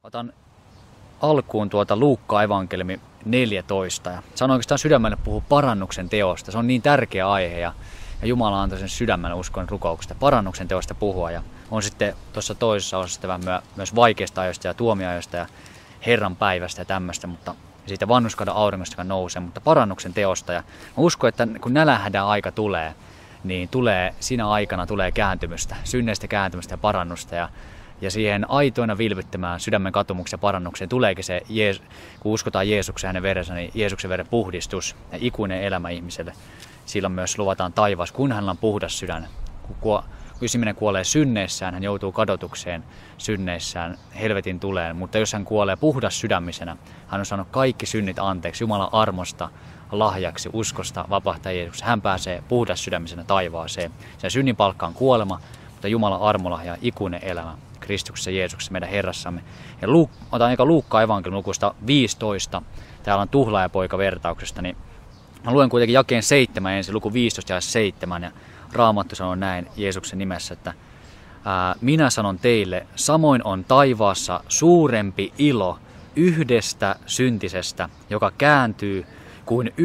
Otan alkuun Luukkaan evankeliumi 14 ja sanon oikeastaan sydämelle puhua parannuksen teosta. Se on niin tärkeä aihe ja Jumala antoi sen sydämelle uskon rukouksesta parannuksen teosta puhua. Ja on sitten tuossa toisessa osassa myös vaikeista ajoista ja tuomioajoista ja Herran päivästä ja tämmöistä, mutta siitä vanhurskauden auringosta, joka nousee, mutta parannuksen teosta. Ja mä uskon, että kun nälänhädän aika tulee, niin siinä aikana tulee kääntymystä, synneistä kääntymistä ja parannusta. Ja siihen aitoina vilpittömään sydämen katumukseen ja parannukseen tuleekin se, kun uskotaan Jeesuksen hänen verensä, niin Jeesuksen veren puhdistus ja ikuinen elämä ihmiselle. Silloin myös luvataan taivas, kun hänellä on puhdas sydän. Kun ihminen kuolee synneissään, hän joutuu kadotukseen synneissään, helvetin tuleen. Mutta jos hän kuolee puhdas sydämisenä, hän on saanut kaikki synnit anteeksi Jumalan armosta, lahjaksi, uskosta, vapahtaa Jeesuksessa. Hän pääsee puhdas sydämisenä taivaaseen. Sen synnin palkka on kuolema, mutta Jumalan armolahja ikuinen elämä Kristuksessa Jeesuksessa meidän Herrassamme. Ja otan eka Luukkaan evankeliumin lukusta 15. Täällä on tuhlaajapoika vertauksesta. Niin mä luen kuitenkin jakeen 7 ensin, luku 15 ja 7. Ja Raamattu sanoo näin Jeesuksen nimessä, että minä sanon teille, samoin on taivaassa suurempi ilo yhdestä syntisestä, joka kääntyy, kuin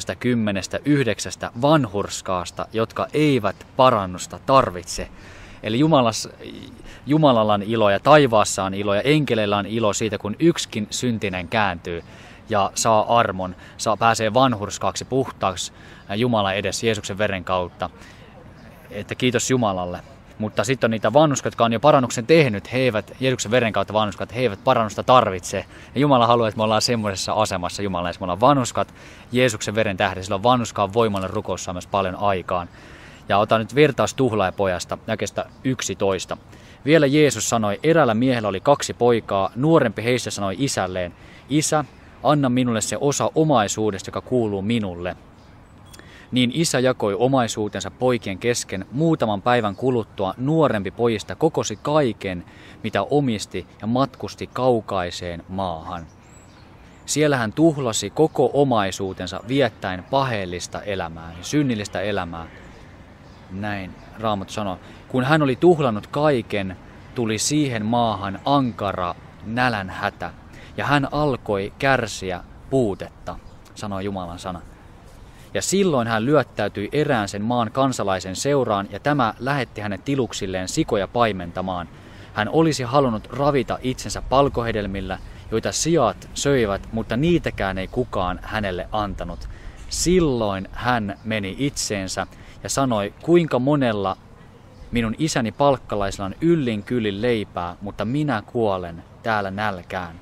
99 vanhurskaasta, jotka eivät parannusta tarvitse. Eli Jumalalla on ilo ja taivaassa on ilo ja enkeleillä on ilo siitä, kun yksikin syntinen kääntyy ja saa armon, pääsee vanhurskaaksi, puhtaaksi Jumalan edessä Jeesuksen veren kautta. Että kiitos Jumalalle. Mutta sitten on niitä vanhurskaita, jotka on jo parannuksen tehnyt, Jeesuksen veren kautta vanhurskaat, he eivät parannusta tarvitse. Ja Jumala haluaa, että me ollaan semmoisessa asemassa Jumala, että me ollaan vanhurskat Jeesuksen veren tähden, sillä on vanhurskaan voimalle rukoussa myös paljon aikaan. Ja otan nyt vertaus tuhlaajapojasta, jakeesta 11. Vielä Jeesus sanoi, eräällä miehellä oli 2 poikaa, nuorempi heistä sanoi isälleen, Isä, anna minulle se osa omaisuudesta, joka kuuluu minulle. Niin isä jakoi omaisuutensa poikien kesken. Muutaman päivän kuluttua nuorempi pojista kokosi kaiken, mitä omisti ja matkusti kaukaiseen maahan. Siellä hän tuhlasi koko omaisuutensa viettäen paheellista elämää, synnillistä elämää. Näin Raamattu sanoo. Kun hän oli tuhlannut kaiken, tuli siihen maahan ankara nälänhätä. Ja hän alkoi kärsiä puutetta, sanoo Jumalan sana. Ja silloin hän lyöttäytyi erään sen maan kansalaisen seuraan, ja tämä lähetti hänet tiluksilleen sikoja paimentamaan. Hän olisi halunnut ravita itsensä palkohedelmillä, joita siat söivät, mutta niitäkään ei kukaan hänelle antanut. Silloin hän meni itseensä ja sanoi, kuinka monella minun isäni palkkalaisilla on yllin kyllin leipää, mutta minä kuolen täällä nälkään.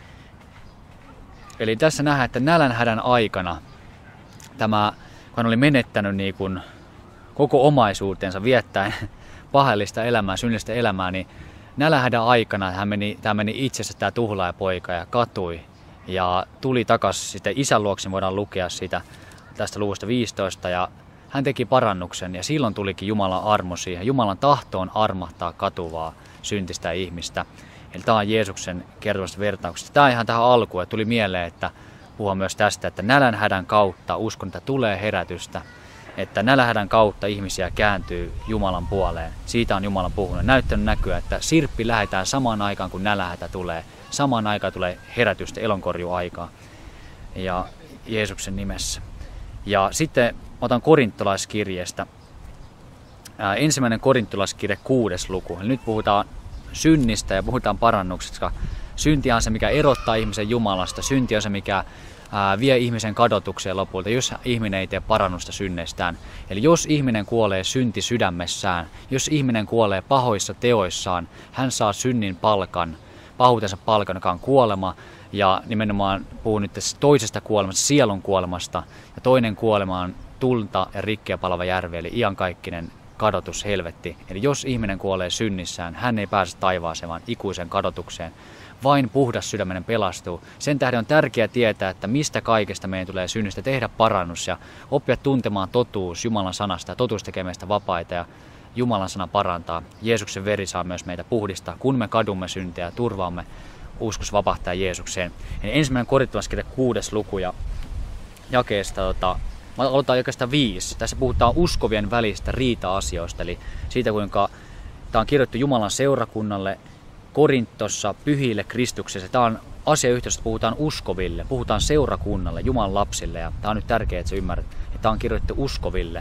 Eli tässä nähdään, että nälänhädän aikana kun hän oli menettänyt niin kuin koko omaisuutensa viettäen paheellista elämää, synnillistä elämää, niin nälänhädän aikana tämä meni itsessä tämä tuhlaajapoika ja katui. Ja tuli takaisin sitten isän luokse, voidaan lukea sitä tästä luvusta 15. Ja hän teki parannuksen ja silloin tulikin Jumalan armo siihen. Jumalan tahtoon armahtaa katuvaa syntistä ihmistä. Eli tämä on Jeesuksen kertomasta vertauksesta. Tämä ihan tähän alkuun ja tuli mieleen, että puhua myös tästä, että nälänhädän kautta uskon, että tulee herätystä. Että nälänhädän kautta ihmisiä kääntyy Jumalan puoleen. Siitä on Jumalan puhunut. Näyttänyt näkyä, että sirppi lähetään samaan aikaan, kun nälänhätä tulee. Samaan aikaan tulee herätystä, elonkorjuaikaa. Ja Jeesuksen nimessä. Ja sitten otan korintolaiskirjeestä. Ensimmäinen korintolaiskirje 6. luku. Eli nyt puhutaan synnistä ja puhutaan parannuksesta. Synti on se, mikä erottaa ihmisen Jumalasta. Synti on se, mikä vie ihmisen kadotukseen lopulta, jos ihminen ei tee parannusta synneistään. Eli jos ihminen kuolee synti sydämessään, jos ihminen kuolee pahoissa teoissaan, hän saa synnin palkan, pahuutensa palkan, joka on kuolema. Ja nimenomaan puhun nyt tässä toisesta kuolemasta, sielun kuolemasta. Ja toinen kuolema on tulta ja rikkiä palava järvi, eli iankaikkinen kadotus, helvetti. Eli jos ihminen kuolee synnissään, hän ei pääse taivaaseen, vaan ikuisen kadotukseen. Vain puhdas sydäminen pelastuu. Sen tähden on tärkeää tietää, että mistä kaikesta meidän tulee synnistä tehdä parannus ja oppia tuntemaan totuus Jumalan sanasta ja totuus tekee meistä vapaita ja Jumalan sana parantaa. Jeesuksen veri saa myös meitä puhdistaa, kun me kadumme syntiä ja turvaamme uskossa vapahtaa Jeesukseen. Eli ensimmäinen korintolaiskirje 6. luku ja jakeesta aloitetaan jakeesta 5. Tässä puhutaan uskovien välisistä riita-asioista, eli siitä kuinka tämä on kirjoittu Jumalan seurakunnalle Korintossa pyhille Kristuksessa. Tämä on asiayhteydessä, puhutaan uskoville, puhutaan seurakunnalle, Jumalan lapsille. Ja tämä on nyt tärkeää, että sä ymmärrät, että tämä on kirjoitettu uskoville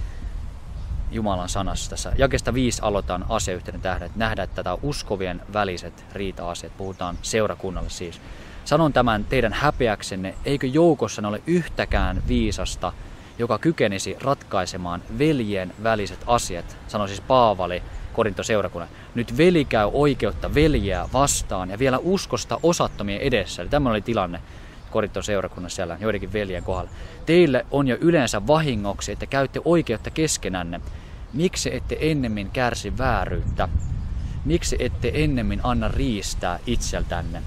Jumalan sanassa. Tässä jakeesta 5 aloitan asiayhteyden tähden, että nähdään, että tätä uskovien väliset riita-asiat. Puhutaan seurakunnalle siis. Sanon tämän teidän häpeäksenne, eikö joukossanne ole yhtäkään viisasta, joka kykenisi ratkaisemaan veljen väliset asiat, sanoi siis Paavali Korinton seurakunnan. Nyt veli käy oikeutta veljeä vastaan ja vielä uskosta osattomien edessä. Eli tämä oli tilanne Korinton seurakunnassa siellä joidenkin veljen kohdalla. Teille on jo yleensä vahingoksi, että käytte oikeutta keskenänne. Miksi ette ennemmin kärsi vääryyttä? Miksi ette ennemmin anna riistää itseltänne?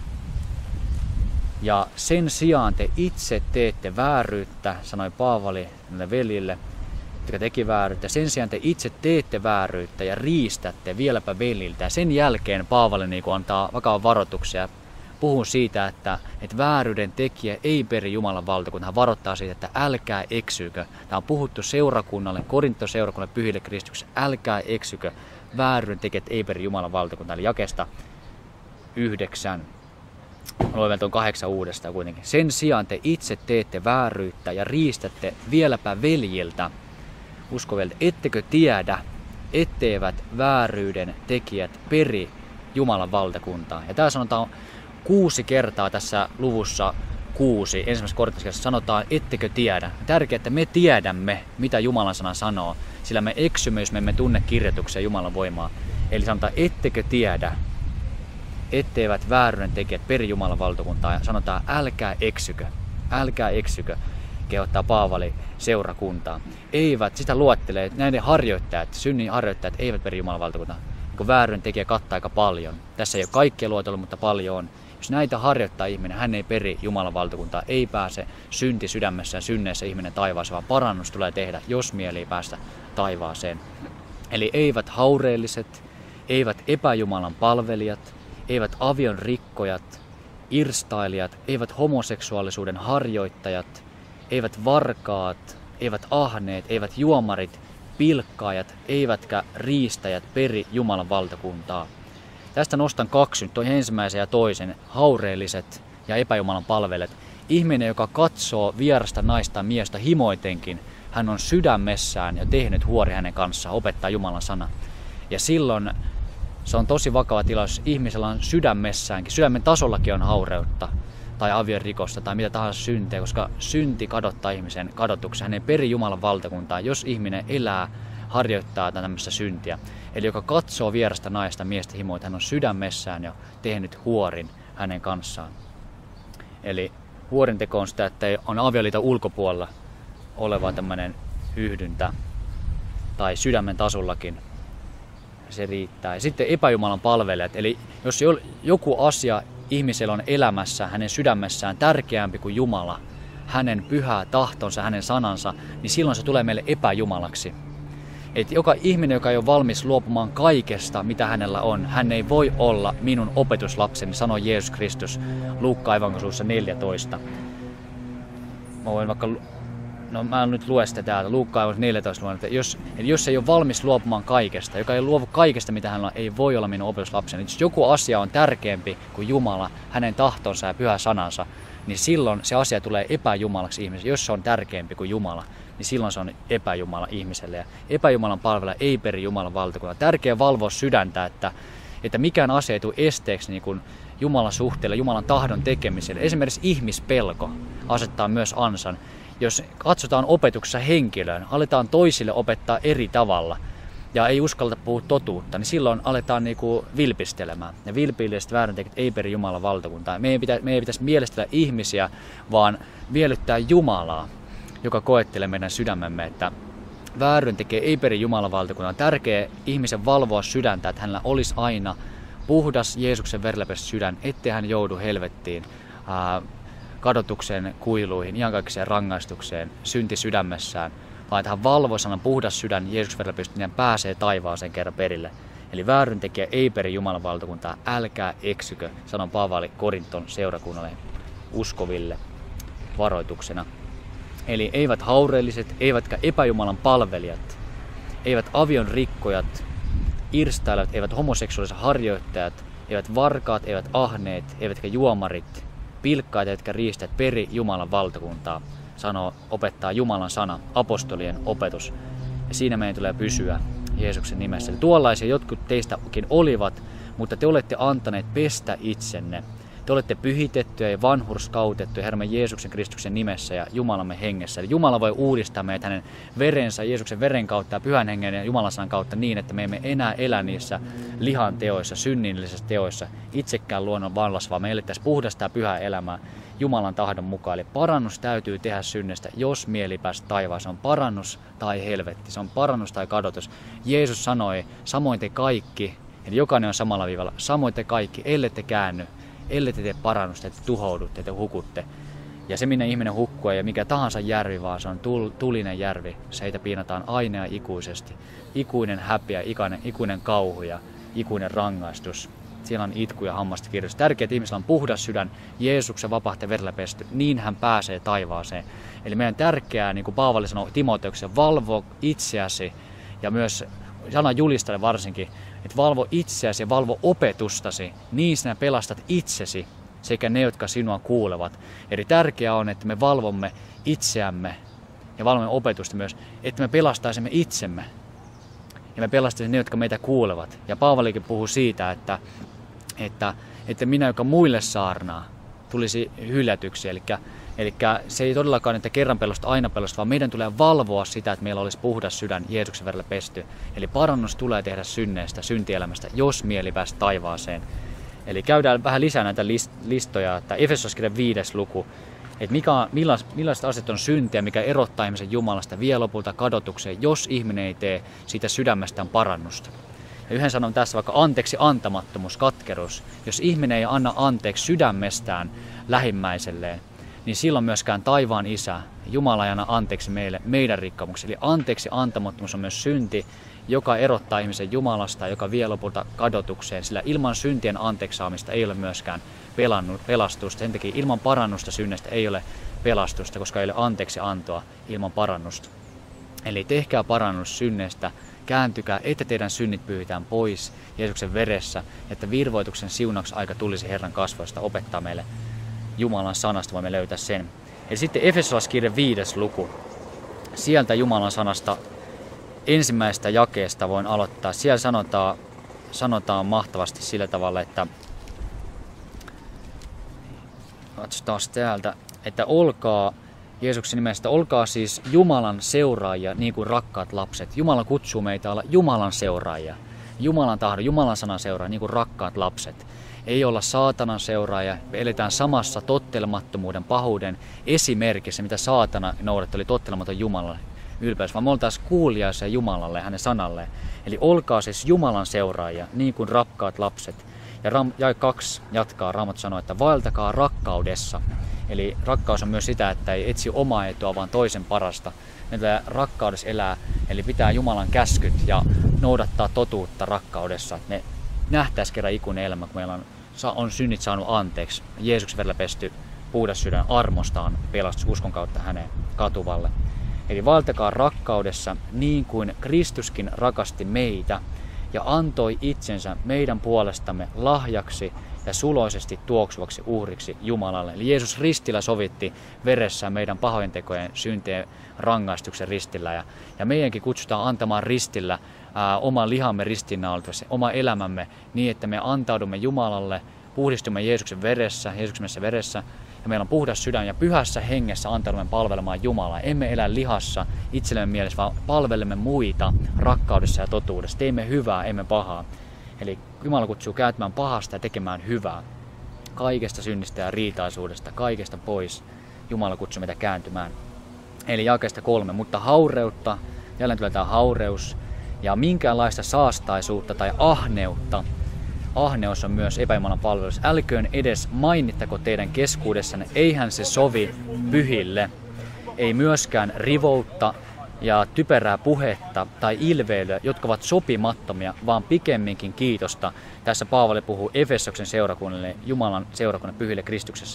Ja sen sijaan te itse teette vääryyttä, sanoi Paavali näille veljille, jotka teki vääryyttä. Sen sijaan te itse teette vääryyttä ja riistätte vieläpä veljiltä. Ja sen jälkeen Paavali antaa vakavan varoituksia. Puhuu siitä, että vääryyden tekijä ei peri Jumalan valtakuntaa. Hän varoittaa siitä, että älkää eksykö. Tämä on puhuttu seurakunnalle, Korinton seurakunnalle, pyhille Kristukselle. Älkää eksykö. Vääryyden tekijät ei peri Jumalan valtakuntaa. Eli jakeesta 9. Luen tuon 8 uudestaan kuitenkin. Sen sijaan te itse teette vääryyttä ja riistätte vieläpä veljiltä, uskovelta. Ettekö tiedä, etteivät vääryyden tekijät peri Jumalan valtakuntaa? Ja tämä sanotaan 6 kertaa tässä luvussa 6, ensimmäisessä Korintoskirjassa sanotaan, ettekö tiedä. Tärkeää, että me tiedämme, mitä Jumalan sana sanoo, sillä me eksymme, jos me emme tunne kirjoituksia Jumalan voimaa. Eli sanotaan, ettekö tiedä, etteivät vääryyden tekijät peri Jumalan valtakuntaa. Ja sanotaan, älkää eksykö, kehottaa Paavali seurakuntaa. Eivät, sitä luettelee, näiden harjoittajat, synnin harjoittajat eivät peri Jumalan valtakuntaa. Kun vääryyden tekijä kattaa aika paljon. Tässä ei ole kaikkea luetellut, mutta paljon on. Jos näitä harjoittaa ihminen, hän ei peri Jumalan valtakuntaa, ei pääse synti sydämessään, synneessä ihminen taivaaseen, vaan parannus tulee tehdä, jos mieli ei päästä taivaaseen. Eli eivät haureelliset, eivät epäjumalan palvelijat, eivät avion rikkojat, irstailijat, eivät homoseksuaalisuuden harjoittajat, eivät varkaat, eivät ahneet, eivät juomarit, pilkkaajat, eivätkä riistäjät peri Jumalan valtakuntaa. Tästä nostan 2, toi ensimmäisen ja toisen, haureelliset ja epäjumalan palvelijat. Ihminen, joka katsoo vierasta naista miestä himoitenkin, hän on sydämessään jo tehnyt huori hänen kanssaan, opettaa Jumalan sana. Ja silloin se on tosi vakava tilaus, jos ihmisellä on sydämessäänkin, sydämen tasollakin on haureutta tai aviorikosta tai mitä tahansa syntiä, koska synti kadottaa ihmisen kadotuksen. Hän ei peri Jumalan valtakuntaa, jos ihminen elää, harjoittaa tämmöistä syntiä. Eli joka katsoo vierasta naista miestä himoita, hän on sydämessään jo tehnyt huorin hänen kanssaan. Eli huorin teko on sitä, että on avioliiton ulkopuolella oleva tämmöinen yhdyntä tai sydämen tasollakin. Se riittää. Ja sitten epäjumalan palvelijat, eli jos joku asia ihmisellä on elämässä, hänen sydämessään tärkeämpi kuin Jumala, hänen pyhä tahtonsa, hänen sanansa, niin silloin se tulee meille epäjumalaksi. Et joka ihminen, joka ei ole valmis luopumaan kaikesta, mitä hänellä on, hän ei voi olla minun opetuslapseni, sanoi Jeesus Kristus Luukkaan evankeliumissa 14. Mä en nyt lue sitä täältä, Luukkaan 14 luen, että jos ei ole valmis luopumaan kaikesta, joka ei luovu kaikesta, mitä hänellä on, ei voi olla minun opetuslapseni. Jos joku asia on tärkeämpi kuin Jumala, hänen tahtonsa ja pyhä sanansa, niin silloin se asia tulee epäjumalaksi ihmiselle. Jos se on tärkeämpi kuin Jumala, niin silloin se on epäjumala ihmiselle. Ja epäjumalan palvelija ei peri Jumalan valtakuntaa. Tärkeää valvoa sydäntä, että mikään asia ei tule esteeksi niin kuin Jumalan suhteelle, Jumalan tahdon tekemiselle. Esimerkiksi ihmispelko asettaa myös ansan. Jos katsotaan opetuksessa henkilöön, aletaan toisille opettaa eri tavalla ja ei uskalleta puhua totuutta, niin silloin aletaan vilpistelemään. Ja vilpilliset väärintekijät ei peri Jumalan valtakuntaa. Meidän ei pitäisi mielestellä ihmisiä, vaan miellyttää Jumalaa, joka koettelee meidän sydämemme, että väärintekijä ei peri Jumalan valtakuntaa. On tärkeää ihmisen valvoa sydäntä, että hänellä olisi aina puhdas Jeesuksen verellä pesty sydän, ettei hän joudu helvettiin, kadotukseen, kuiluihin, iankaikkiseen rangaistukseen, synti sydämessään, vaan että hän valvoo sanan puhdas sydän Jeesuksen verellä pesty, niin hän pääsee taivaaseen kerran perille. Eli väärintekijä ei peri Jumalan valtakuntaa, älkää eksykö, sanon Paavali Korinton seurakunnalle uskoville varoituksena. Eli eivät haureelliset, eivätkä epäjumalan palvelijat, eivät avion rikkojat, irstailijat, eivät homoseksuaaliset harjoittajat, eivät varkaat, eivät ahneet, eivätkä juomarit, pilkkaat eivätkä riistäjät peri Jumalan valtakuntaa, opettaa Jumalan sana, apostolien opetus. Ja siinä meidän tulee pysyä Jeesuksen nimessä. Eli tuollaisia jotkut teistäkin olivat, mutta te olette antaneet pestä itsenne. Te olette pyhitettyjä ja vanhurskautettuja Herramme Jeesuksen Kristuksen nimessä ja Jumalamme hengessä. Eli Jumala voi uudistaa meitä hänen verensä, Jeesuksen veren kautta ja pyhän hengen ja Jumalan sanan kautta niin, että me emme enää elä niissä lihan teoissa, synnillisissä teoissa, itsekään luonnon vallassa, vaan me elettäisiin puhdasta ja pyhää elämää Jumalan tahdon mukaan. Eli parannus täytyy tehdä synnestä, jos mieli päästä taivaaseen. Se on parannus tai helvetti, se on parannus tai kadotus. Jeesus sanoi, samoin te kaikki, eli jokainen on samalla viivalla, samoin te kaikki, ellette käänny, ellei te tee parannusta, että te hukutte. Ja se, minne ihminen hukkuu, ei mikä tahansa järvi, vaan se on tulinen järvi. Seitä piinataan aina ja ikuisesti. Ikuinen häpeä, ikuinen kauhu ja ikuinen rangaistus. Siellä on itku ja hammasta kirjoitus. Tärkeää, että ihmisellä on puhdas sydän, Jeesuksen vapahteen verellä pesty, niin hän pääsee taivaaseen. Eli meidän tärkeää, niin kuin Paavali sanoi Timoteukseen, valvo itseäsi ja myös sanan julistajalle varsinkin, että valvo itseäsi ja valvo opetustasi, niin sinä pelastat itsesi sekä ne, jotka sinua kuulevat. Eli tärkeää on, että me valvomme itseämme ja valvomme opetusta myös, että me pelastaisimme itsemme ja me pelastaisimme ne, jotka meitä kuulevat. Ja Paavalikin puhuu siitä, että minä, joka muille saarnaa, tulisi hylätyksi. Eli se ei todellakaan, että kerran pelosta aina pelosta, vaan meidän tulee valvoa sitä, että meillä olisi puhdas sydän Jeesuksen verellä pesty. Eli parannus tulee tehdä synneistä, syntielämästä, jos mieli päästä taivaaseen. Eli käydään vähän lisää näitä listoja, että Efesoskirjan 5. luku, että millaiset asiat on syntiä, mikä erottaa ihmisen Jumalasta, vie lopulta kadotukseen, jos ihminen ei tee siitä sydämestään parannusta. Ja yhden sanon tässä vaikka anteeksi antamattomuus, katkeruus. Jos ihminen ei anna anteeksi sydämestään lähimmäiselleen, niin silloin myöskään taivaan Isä, Jumala ei anna anteeksi meidän rikkomuksia. Eli anteeksi antamattomuus on myös synti, joka erottaa ihmisen Jumalasta, joka vie lopulta kadotukseen. Sillä ilman syntien anteeksi-saamista ei ole myöskään pelastusta. Sen takia ilman parannusta synnestä ei ole pelastusta, koska ei ole anteeksi antoa ilman parannusta. Eli tehkää parannus synnestä, kääntykää, että teidän synnit pyyhitään pois Jeesuksen veressä, että virvoituksen siunauksen aika tulisi Herran kasvoista opettaa meille Jumalan sanasta, voimme löytää sen. Eli sitten Efesolaiskirjan 5. luku. Sieltä Jumalan sanasta ensimmäisestä jakeesta voin aloittaa. Siellä sanotaan mahtavasti sillä tavalla, että katsotaan täältä, että olkaa Jeesuksen nimestä, olkaa siis Jumalan seuraajia niin kuin rakkaat lapset. Jumala kutsuu meitä olla Jumalan seuraajia. Jumalan tahdon, Jumalan sanan seuraajia niin kuin rakkaat lapset. Ei olla saatanan seuraaja, me eletään samassa tottelemattomuuden, pahuuden esimerkissä, mitä saatana noudatteli tottelematon Jumalalle ylpeys, vaan me oltaisiin kuuliaisia Jumalalle, hänen sanalleen. Eli olkaa siis Jumalan seuraajia, niin kuin rakkaat lapset. Ja jae 2 jatkaa, Raamattu sanoo, että vaeltakaa rakkaudessa. Eli rakkaus on myös sitä, että ei etsi omaa etua, vaan toisen parasta. Me tulee rakkaudessa elää, eli pitää Jumalan käskyt ja noudattaa totuutta rakkaudessa. Me nähtäisiin kerran ikuinen elämä, kun meillä on synnit saanut anteeksi. Jeesuksen verellä pesty puhdas sydän armostaan pelastus uskon kautta hänen katuvalle. Eli vaeltakaa rakkaudessa niin kuin Kristuskin rakasti meitä ja antoi itsensä meidän puolestamme lahjaksi ja suloisesti tuoksuvaksi uhriksi Jumalalle. Eli Jeesus ristillä sovitti veressään meidän pahointekojen syntien rangaistuksen ristillä. Ja meidänkin kutsutaan antamaan ristillä oman lihamme ristiinnaulitavassa, oma elämämme niin, että me antaudumme Jumalalle, puhdistumme Jeesuksen veressä ja meillä on puhdas sydän ja pyhässä hengessä antaudumme palvelemaan Jumalaa. Emme elä lihassa itsellemme mielessä, vaan palvelemme muita rakkaudessa ja totuudessa. Teimme hyvää, emme pahaa. Eli Jumala kutsuu käyttämään pahasta ja tekemään hyvää. Kaikesta synnistä ja riitaisuudesta, kaikesta pois. Jumala kutsuu meitä kääntymään. Eli jakeesta 3, mutta haureutta, jälleen tulee tämä haureus, ja minkäänlaista saastaisuutta tai ahneutta. Ahneus on myös epäjumalan palvelus. Älköön edes mainittako teidän keskuudessanne, eihän se sovi pyhille. Ei myöskään rivoutta ja typerää puhetta tai ilveilyä, jotka ovat sopimattomia, vaan pikemminkin kiitosta. Tässä Paavali puhuu Efesoksen seurakunnalle, Jumalan seurakunnan pyhille Kristuksessa.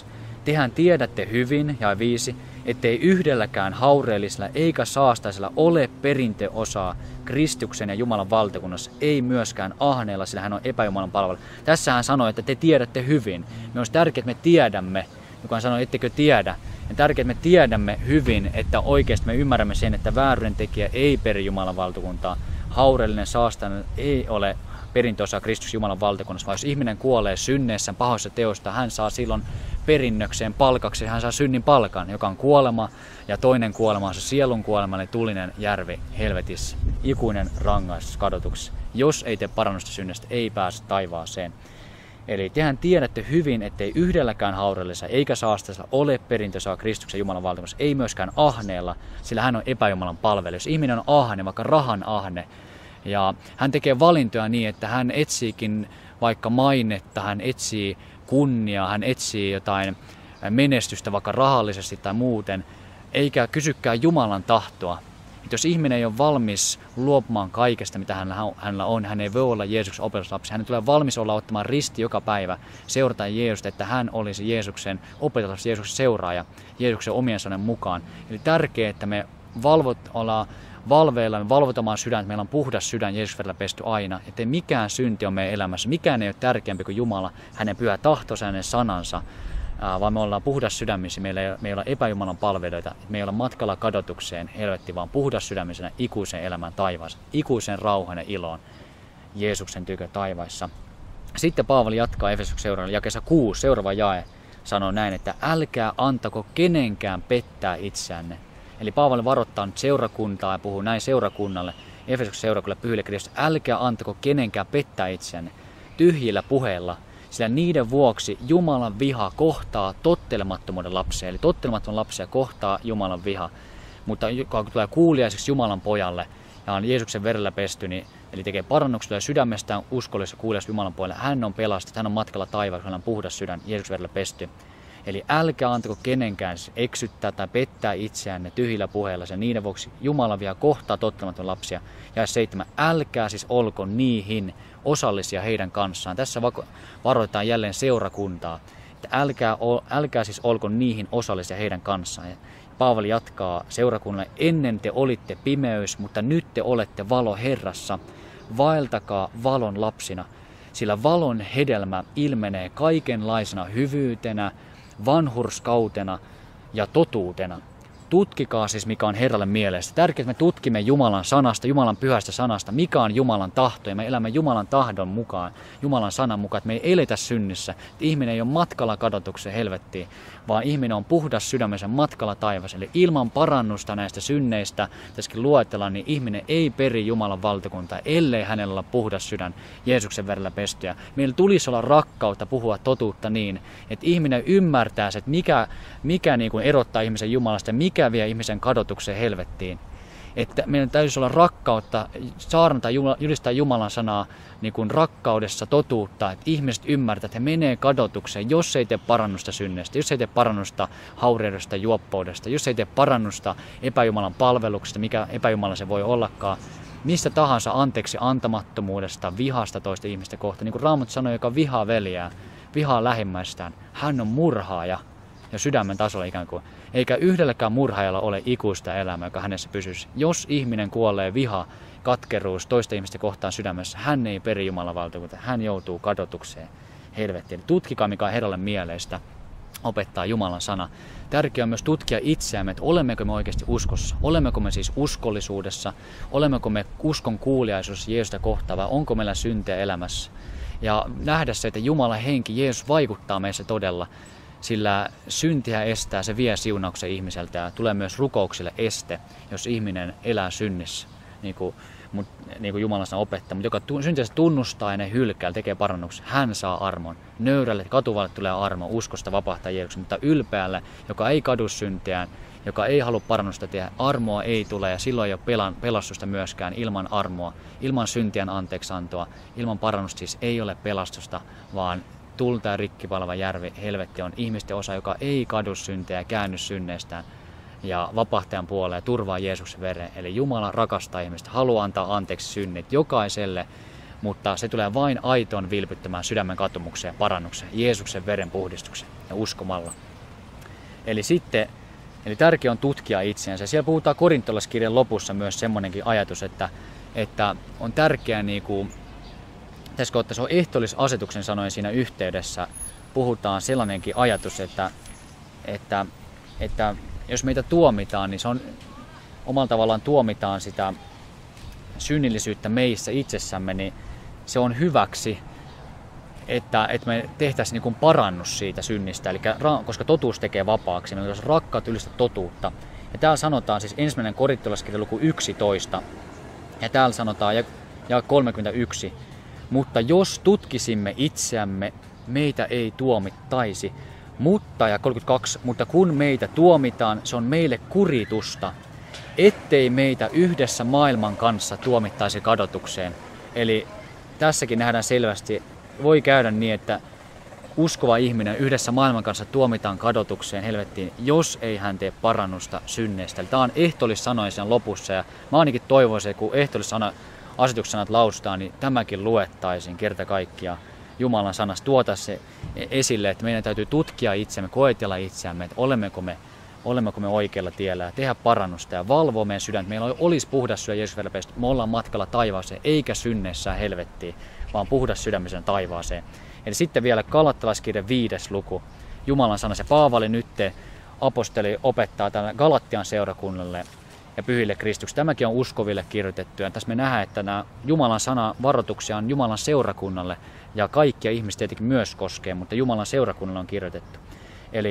Tehän tiedätte hyvin, ja 5, ettei yhdelläkään haureellisella eikä saastaisella ole perintöosaa Kristuksen ja Jumalan valtakunnassa, ei myöskään ahneella, sillä hän on epäjumalan palvelija. Tässä hän sanoi, että te tiedätte hyvin. Me olisi tärkeää, että me tiedämme, joka sanoi, ettekö tiedä. Ja tärkeää, että me tiedämme hyvin, että oikeasti me ymmärrämme sen, että vääryyden tekijä ei peri Jumalan valtakuntaa. Haureellinen saastainen ei ole perintöosa Kristus Jumalan valtakunnassa, vaan jos ihminen kuolee synneissään pahoissa teoista, hän saa silloin perinnökseen palkaksi, hän saa synnin palkan, joka on kuolema, ja toinen kuolema on se sielun kuolema, eli tulinen järvi helvetissä, ikuinen rangaistus kadotuksessa. Jos ei tee parannusta synnestä, ei pääse taivaaseen. Eli tehän tiedätte hyvin, ettei yhdelläkään haureellisella eikä saastaisella ole perintöosaa Kristuksen Jumalan valtakunnassa, ei myöskään ahneella, sillä hän on epäjumalan palvelija. Jos ihminen on ahne, vaikka rahan ahne, ja hän tekee valintoja niin, että hän etsiikin vaikka mainetta, hän etsii kunniaa, hän etsii jotain menestystä vaikka rahallisesti tai muuten, eikä kysykään Jumalan tahtoa. Että jos ihminen ei ole valmis luopumaan kaikesta, mitä hänellä on, hän ei voi olla Jeesuksen opetuslapsi. Hän tulee valmis olla ottamaan risti joka päivä, seurata Jeesusta, että hän olisi Jeesuksen opetuslapsi, Jeesuksen seuraaja, Jeesuksen omien sanen mukaan. Eli tärkeää, että me ollaan valveilla, me valvotamaan sydäntä, meillä on puhdas sydän Jeesuksen verellä pesty aina. Että mikään synti on meidän elämässä, mikään ei ole tärkeämpi kuin Jumala, hänen pyhä tahtonsa, hänen sanansa, vaan me ollaan puhdas sydämissä, meillä ei ole epäjumalan palvelijoita, me ei olla matkalla kadotukseen, helvetti, vaan puhdas sydämisenä ikuiseen elämään taivaassa, ikuisen rauhan ja iloon Jeesuksen tykö taivaissa. Sitten Paavali jatkaa Efesoksen seuraavalla jakeessa 6, seuraava jae, sanoo näin, että älkää antako kenenkään pettää itseänne. Eli Paavali varoittaa nyt seurakuntaa ja puhuu näin seurakunnalle, Efesoksen seurakunnalle, pyhille kristityille, älkää antako kenenkään pettää itseänne tyhjillä puheilla, sillä niiden vuoksi Jumalan viha kohtaa tottelemattomuuden lapsia. Eli tottelemattomuuden lapsia kohtaa Jumalan viha. Mutta kun tulee kuuliaiseksi Jumalan pojalle ja on Jeesuksen verellä pesty, niin, eli tekee parannuksia ja sydämestään uskollisessa kuuliaisessa Jumalan pojalle, hän on pelastettu, hän on matkalla taivaan, hän on puhdas sydän, Jeesuksen verellä pesty. Eli älkää antako kenenkään eksyttää tai pettää itseänne tyhjillä puheilla, ja niiden vuoksi Jumalan viha kohtaa tottelematon lapsia. Ja 7. Älkää siis olko niihin osallisia heidän kanssaan. Tässä varoitetaan jälleen seurakuntaa, että älkää siis olko niihin osallisia heidän kanssaan. Ja Paavali jatkaa seurakunnalle, ennen te olitte pimeys, mutta nyt te olette valo Herrassa. Vaeltakaa valon lapsina, sillä valon hedelmä ilmenee kaikenlaisena hyvyytenä, vanhurskautena ja totuutena. Tutkikaa siis, mikä on Herralle mieleistä. Tärkeää, että me tutkimme Jumalan sanasta, Jumalan pyhästä sanasta, mikä on Jumalan tahto, ja me elämme Jumalan tahdon mukaan, Jumalan sanan mukaan, että me ei eletä synnissä. Että ihminen ei ole matkalla kadotukseen helvettiin, vaan ihminen on puhdas sydämensä matkalla taivaaseen. Eli ilman parannusta näistä synneistä, tässäkin luetellaan, niin ihminen ei peri Jumalan valtakuntaa, ellei hänellä ole puhdas sydän Jeesuksen verellä pestyä. Meillä tulisi olla rakkautta puhua totuutta niin, että ihminen ymmärtää se, että mikä niin kuin erottaa ihmisen Jumalasta ja mikä vie ihmisen kadotukseen helvettiin. Että meidän täytyisi olla rakkautta, saarnata, julistaa Jumalan sanaa niin kuin rakkaudessa totuutta, että ihmiset ymmärtävät, että he menee kadotukseen, jos ei tee parannusta synnestä, jos ei tee parannusta haureudesta, juoppoudesta, jos ei tee parannusta epäjumalan palveluksesta, mikä epäjumala se voi ollakaan, mistä tahansa anteeksi antamattomuudesta, vihasta toista ihmistä kohtaan. Niin kuin Raamattu sanoi, joka vihaa veljää, vihaa lähimmäistään, hän on murhaaja. Ja sydämen tasolla ikään kuin. Eikä yhdelläkään murhaajalla ole ikuista elämää, joka hänessä pysyisi. Jos ihminen kuolee viha, katkeruus toista ihmistä kohtaan sydämessä, hän ei peri Jumalan valtakuntaa, hän joutuu kadotukseen, helvettiin. Tutkikaa, mikä on Herralle mieleistä, opettaa Jumalan sana. Tärkeää on myös tutkia itseämme, että olemmeko me oikeasti uskossa. Olemmeko me siis uskollisuudessa, olemmeko me uskon kuuliaisuudessa Jeesusta kohtaan vai onko meillä syntiä elämässä. Ja nähdä se, että Jumalan henki, Jeesus vaikuttaa meissä todella. Sillä syntiä estää, se vie siunauksen ihmiseltä ja tulee myös rukouksille este, jos ihminen elää synnissä, niin kuin Jumala sanoo opettaa. Mutta joka syntiänsä tunnustaa ja ne hylkää, tekee parannuksen, hän saa armon. Nöyrälle, katuvalle tulee armo, uskosta vapahtaa Jeesuksen, mutta ylpeälle, joka ei kadu syntiään, joka ei halua parannusta tehdä, armoa ei tule ja silloin ei ole pelastusta myöskään ilman armoa, ilman syntien anteeksiantoa, ilman parannusta siis ei ole pelastusta, vaan tulta ja rikkipalava järvi, helvetti on ihmisten osa, joka ei kadu syntejä ja käänny synneistään ja vapahtajan puoleen turvaa Jeesuksen veren. Eli Jumala rakastaa ihmistä, haluaa antaa anteeksi synnit jokaiselle, mutta se tulee vain aitoon vilpittömään sydämen katumukseen ja parannukseen, Jeesuksen veren puhdistukseen ja uskomalla. Eli tärkeää on tutkia itseänsä. Siellä puhutaan korintolaiskirjan lopussa myös semmoinenkin ajatus, että on tärkeää, pitäisikö ottaa, se on ehtoollisasetuksen sanoen siinä yhteydessä, puhutaan sellainenkin ajatus, että jos meitä tuomitaan, niin se on omalla tavallaan tuomitaan sitä synnillisyyttä meissä itsessämme, niin se on hyväksi, että me tehtäisiin niin parannus siitä synnistä, eli koska totuus tekee vapaaksi, meillä olisi rakkautta ylistä totuutta. Ja täällä sanotaan siis 1. korintolaiskirja luku 11, ja täällä sanotaan ja 31, mutta jos tutkisimme itseämme, meitä ei tuomittaisi. Ja 32, mutta kun meitä tuomitaan, se on meille kuritusta, ettei meitä yhdessä maailman kanssa tuomittaisi kadotukseen. Eli tässäkin nähdään selvästi, voi käydä niin, että uskova ihminen yhdessä maailman kanssa tuomitaan kadotukseen helvettiin, jos ei hän tee parannusta synneistä. Eli tämä on ehtoollis-sanoja sen lopussa, ja mä ainakin toivoisin, että kun ehtoollis-asetuksenat lausutaan, niin tämäkin luettaisiin kerta kaikkiaan Jumalan sanasta, tuota se esille, että meidän täytyy tutkia itseämme, koetella itseämme, että olemmeko me oikealla tiellä ja tehdä parannusta ja valvoa meidän sydäntä. Meillä olisi puhdas sydän Jeesus verran, me ollaan matkalla taivaaseen, eikä synneissään helvettiin, vaan puhdas sydämisen taivaaseen. Eli sitten vielä Galattalaiskirjan 5. luku, Jumalan sana, se Paavali nyt apostoli opettaa tällä Galattian seurakunnalle ja pyhille Kristuksille. Tämäkin on uskoville kirjoitettu, ja tässä me nähdään, että nämä Jumalan sana varoituksia on Jumalan seurakunnalle, ja kaikkia ihmisiä tietenkin myös koskee, mutta Jumalan seurakunnalle on kirjoitettu. Eli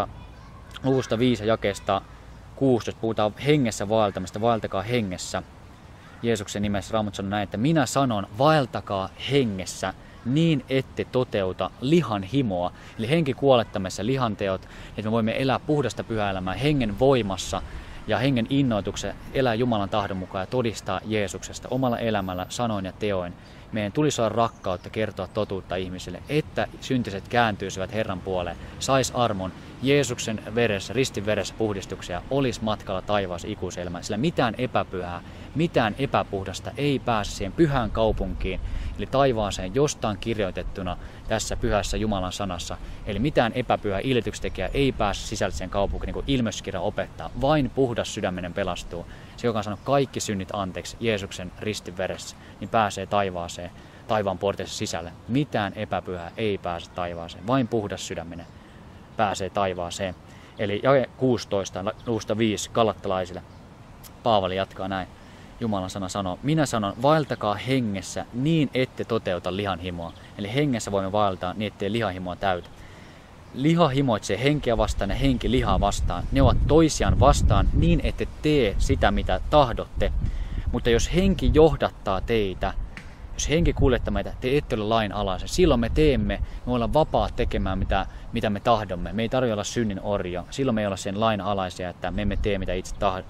luvusta 5 ja jakeesta 16 puhutaan hengessä vaeltamista, vaeltakaa hengessä. Jeesuksen nimessä Raamattu sanoo näin, että minä sanon, vaeltakaa hengessä, niin ette toteuta lihan himoa. Eli henki kuolettamassa lihanteot, että me voimme elää puhdasta pyhää elämää hengen voimassa ja hengen innoituksen, elää Jumalan tahdon mukaan ja todistaa Jeesuksesta omalla elämällä, sanoin ja teoin. Meidän tulisi olla rakkautta, kertoa totuutta ihmisille, että syntiset kääntyisivät Herran puoleen, sais armon, Jeesuksen veressä, ristin veressä puhdistuksia, olisi matkalla taivaassa ikuiselämään, sillä mitään epäpyhää, mitään epäpuhdasta ei pääse siihen pyhään kaupunkiin, eli taivaaseen jostain kirjoitettuna tässä pyhässä Jumalan sanassa. Eli mitään epäpyhää ilityksetekijää ei pääse sisälliseen kaupunkiin, niin kuin Ilmestyskirja opettaa. Vain puhdas sydäminen pelastuu. Se, joka on saanut kaikki synnit anteeksi Jeesuksen ristin veressä, niin pääsee taivaaseen, taivaan porteissa sisälle. Mitään epäpyhää ei pääse taivaaseen, vain puhdas sydäminen pääsee taivaaseen. Eli jae 16, luvusta 5 galattalaisille. Paavali jatkaa näin. Jumalan sana sanoo, minä sanon, vaeltakaa hengessä niin ette toteuta lihanhimoa. Eli hengessä voimme vaeltaa niin ettei lihanhimoa täytä. Liha himoitsee henkeä vastaan ja henki lihaa vastaan. Ne ovat toisiaan vastaan niin ette tee sitä mitä tahdotte. Mutta jos henki johdattaa teitä, jos henki kuljettaa meitä, te ette ole lain alaisen. Silloin me ollaan vapaat tekemään mitä me tahdomme. Me ei tarvitse olla synnin orja. Silloin me ei olla sen lain alaisia, että me emme tee mitä itse tahdomme.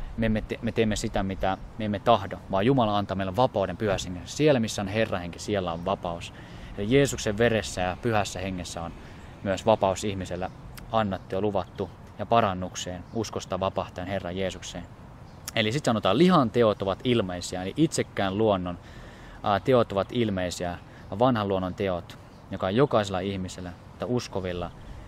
Me teemme sitä, mitä me emme tahdo, vaan Jumala antaa meille vapauden pyhässä hengessä. Siellä, missä on Herran henki, siellä on vapaus. Eli Jeesuksen veressä ja pyhässä hengessä on myös vapaus ihmisellä annettu ja luvattu ja parannukseen, uskosta vapahtajan Herran Jeesukseen. Eli sitten sanotaan, lihan teot ovat ilmeisiä, eli itsekään luonnon teot ovat ilmeisiä, vanhan luonnon teot, joka on jokaisella ihmisellä, mutta uskovilla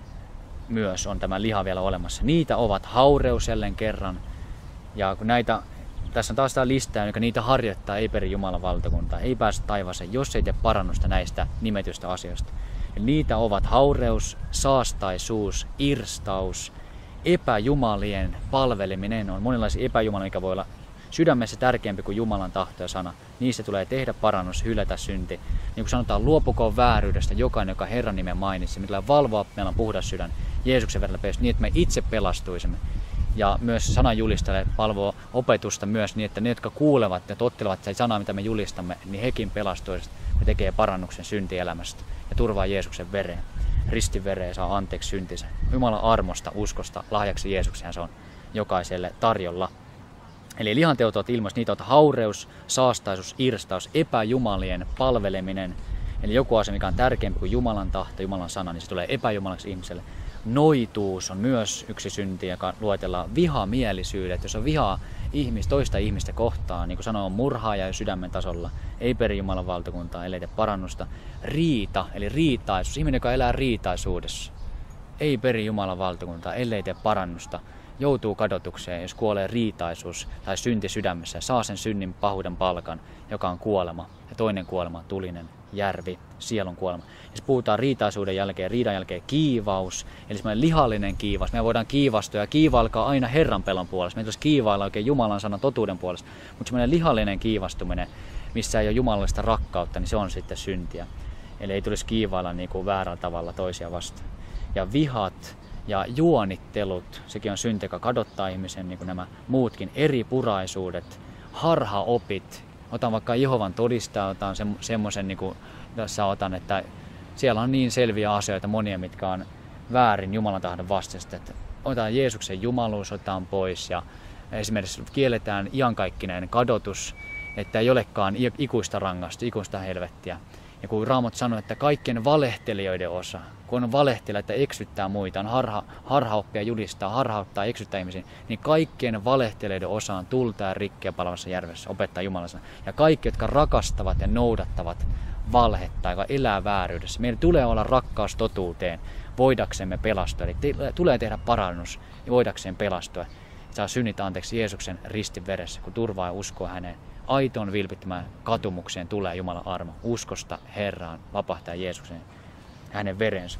myös on tämä liha vielä olemassa. Niitä ovat haureus jälleen kerran. Ja kun tässä on taas tämä lista, joka niitä harjoittaa, ei peri Jumalan valtakuntaa, ei pääse taivaaseen, jos ei tee parannusta näistä nimetyistä asioista. Eli niitä ovat haureus, saastaisuus, irstaus, epäjumalien palveleminen. On monenlaisia epäjumalia, mikä voi olla sydämessä tärkeämpi kuin Jumalan tahto ja sana. Niistä tulee tehdä parannus, hylätä synti. Niin kuin sanotaan, luopukoon vääryydestä jokainen, joka Herran nimen mainitsi. Me tulee valvoa, meillä on puhdas sydän Jeesuksen verran niin, että me itse pelastuisimme. Ja myös sanan julistajille palvoo opetusta myös niin, että ne, jotka kuulevat ja tottelevat sitä sanaa, mitä me julistamme, niin hekin pelastuisivat ja tekee parannuksen syntielämästä ja turvaa Jeesuksen vereen. Ristin vereen saa anteeksi syntinsä. Jumalan armosta, uskosta, lahjaksi Jeesukseen se on jokaiselle tarjolla. Eli lihanteot ovat ilmeisesti, niitä on haureus, saastaisuus, irstaus, epäjumalien palveleminen. Eli joku asia, mikä on tärkeämpi kuin Jumalan tahto, Jumalan sana, niin se tulee epäjumalaksi ihmiselle. Noituus on myös yksi synti, joka luetellaan vihamielisyydet. Jos on vihaa toista ihmistä kohtaan, niin kuin sanoin, on murhaaja sydämen tasolla, ei peri Jumalan valtakuntaa, ellei tee parannusta. Riita, eli riitaisuus, ihminen, joka elää riitaisuudessa. ei peri Jumalan valtakuntaa, ellei tee parannusta. Joutuu kadotukseen, jos kuolee riitaisuus tai synti sydämessä ja saa sen synnin pahuuden palkan, joka on kuolema. Ja toinen kuolema, tulinen järvi, sielun kuolema. Jos puhutaan riitaisuuden jälkeen, riidan jälkeen kiivaus, eli semmoinen lihallinen kiivaus. Me voidaan kiivastua ja kiivailkaa aina Herran pelon puolesta. Me ei tulisi kiivailla oikein Jumalan sanan totuuden puolesta. Mutta semmoinen lihallinen kiivastuminen, missä ei ole jumalallista rakkautta, niin se on sitten syntiä. Eli ei tulisi kiivailla niin kuin väärällä tavalla toisia vastaan. Ja vihat ja juonittelut, sekin on synti, joka kadottaa ihmisen, niin kuin nämä muutkin eripuraisuudet, harhaopit. Otan vaikka Jehovan todistaa, otan semmoisen, niin kuin tässä otan, että siellä on niin selviä asioita monia, mitkä on väärin Jumalan tahdon vastaista. Että otetaan Jeesuksen jumaluus, otetaan pois ja esimerkiksi kielletään iankaikkinen kadotus, että ei olekaan ikuista rangasta, ikuista helvettiä. Ja kun Raamattu sanoo, että kaikkien valehtelijoiden osa, kun on valehtelija, että eksyttää muita, on harhaoppia julistaa, harhauttaa, eksyttää ihmisiä, niin kaikkien valehtelijoiden osa on tulta ja rikkeä palavassa järvessä, opettaa Jumalan sana. Ja kaikki, jotka rakastavat ja noudattavat valhetta, joka elää vääryydessä. Meidän tulee olla rakkaus totuuteen, voidaksemme pelastua. Eli tulee tehdä parannus, voidakseen pelastua. Saa synnit anteeksi Jeesuksen ristin veressä, kun turvaa ja uskoo häneen. Aitoon vilpittömään katumukseen tulee Jumalan armo. Uskosta Herraan, vapahtaa Jeesuksen hänen verensä.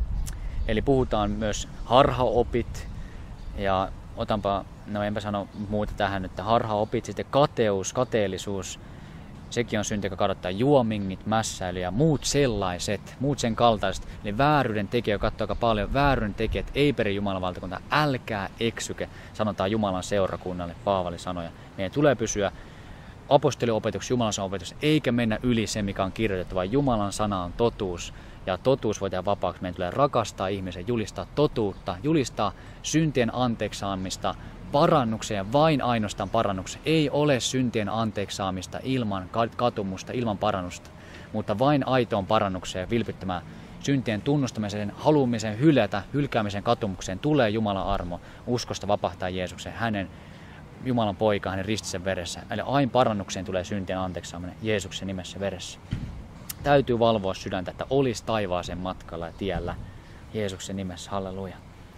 Eli puhutaan myös harhaopit. Ja otanpa, no enpä sano muuta tähän, että harhaopit, sitten kateus, kateellisuus. Sekin on synti, joka kadottaa juomingit, mässäily ja muut sellaiset, muut sen kaltaiset. Eli vääryyden tekijä, katsoo aika paljon, vääryyden tekijät ei peri Jumalan valtakuntaa. Älkää eksyke, sanotaan Jumalan seurakunnalle, Paavali sanoja. Meidän tulee pysyä apostoliopetuksessa, Jumalan sanan opetuksessa, eikä mennä yli se, mikä on kirjoitettu, vaan Jumalan sana on totuus. Ja totuus voi tehdä vapaaksi. Meidän tulee rakastaa ihmisen, julistaa totuutta, julistaa syntien anteeksisaamista, parannukseen, vain ainoastaan parannukseen. Ei ole syntien anteeksisaamista ilman katumusta, ilman parannusta, mutta vain aitoon parannukseen, vilpittömään syntien tunnustamiseen, haluamisen hylätä, hylkäämisen katumukseen tulee Jumalan armo, uskosta vapahtaa Jeesuksen, hänen Jumalan poika, hänen ristisen veressä. Eli aina parannukseen tulee syntien anteeksisaaminen Jeesuksen nimessä veressä. Täytyy valvoa sydäntä, että olisi taivaaseen matkalla ja tiellä Jeesuksen nimessä, halleluja.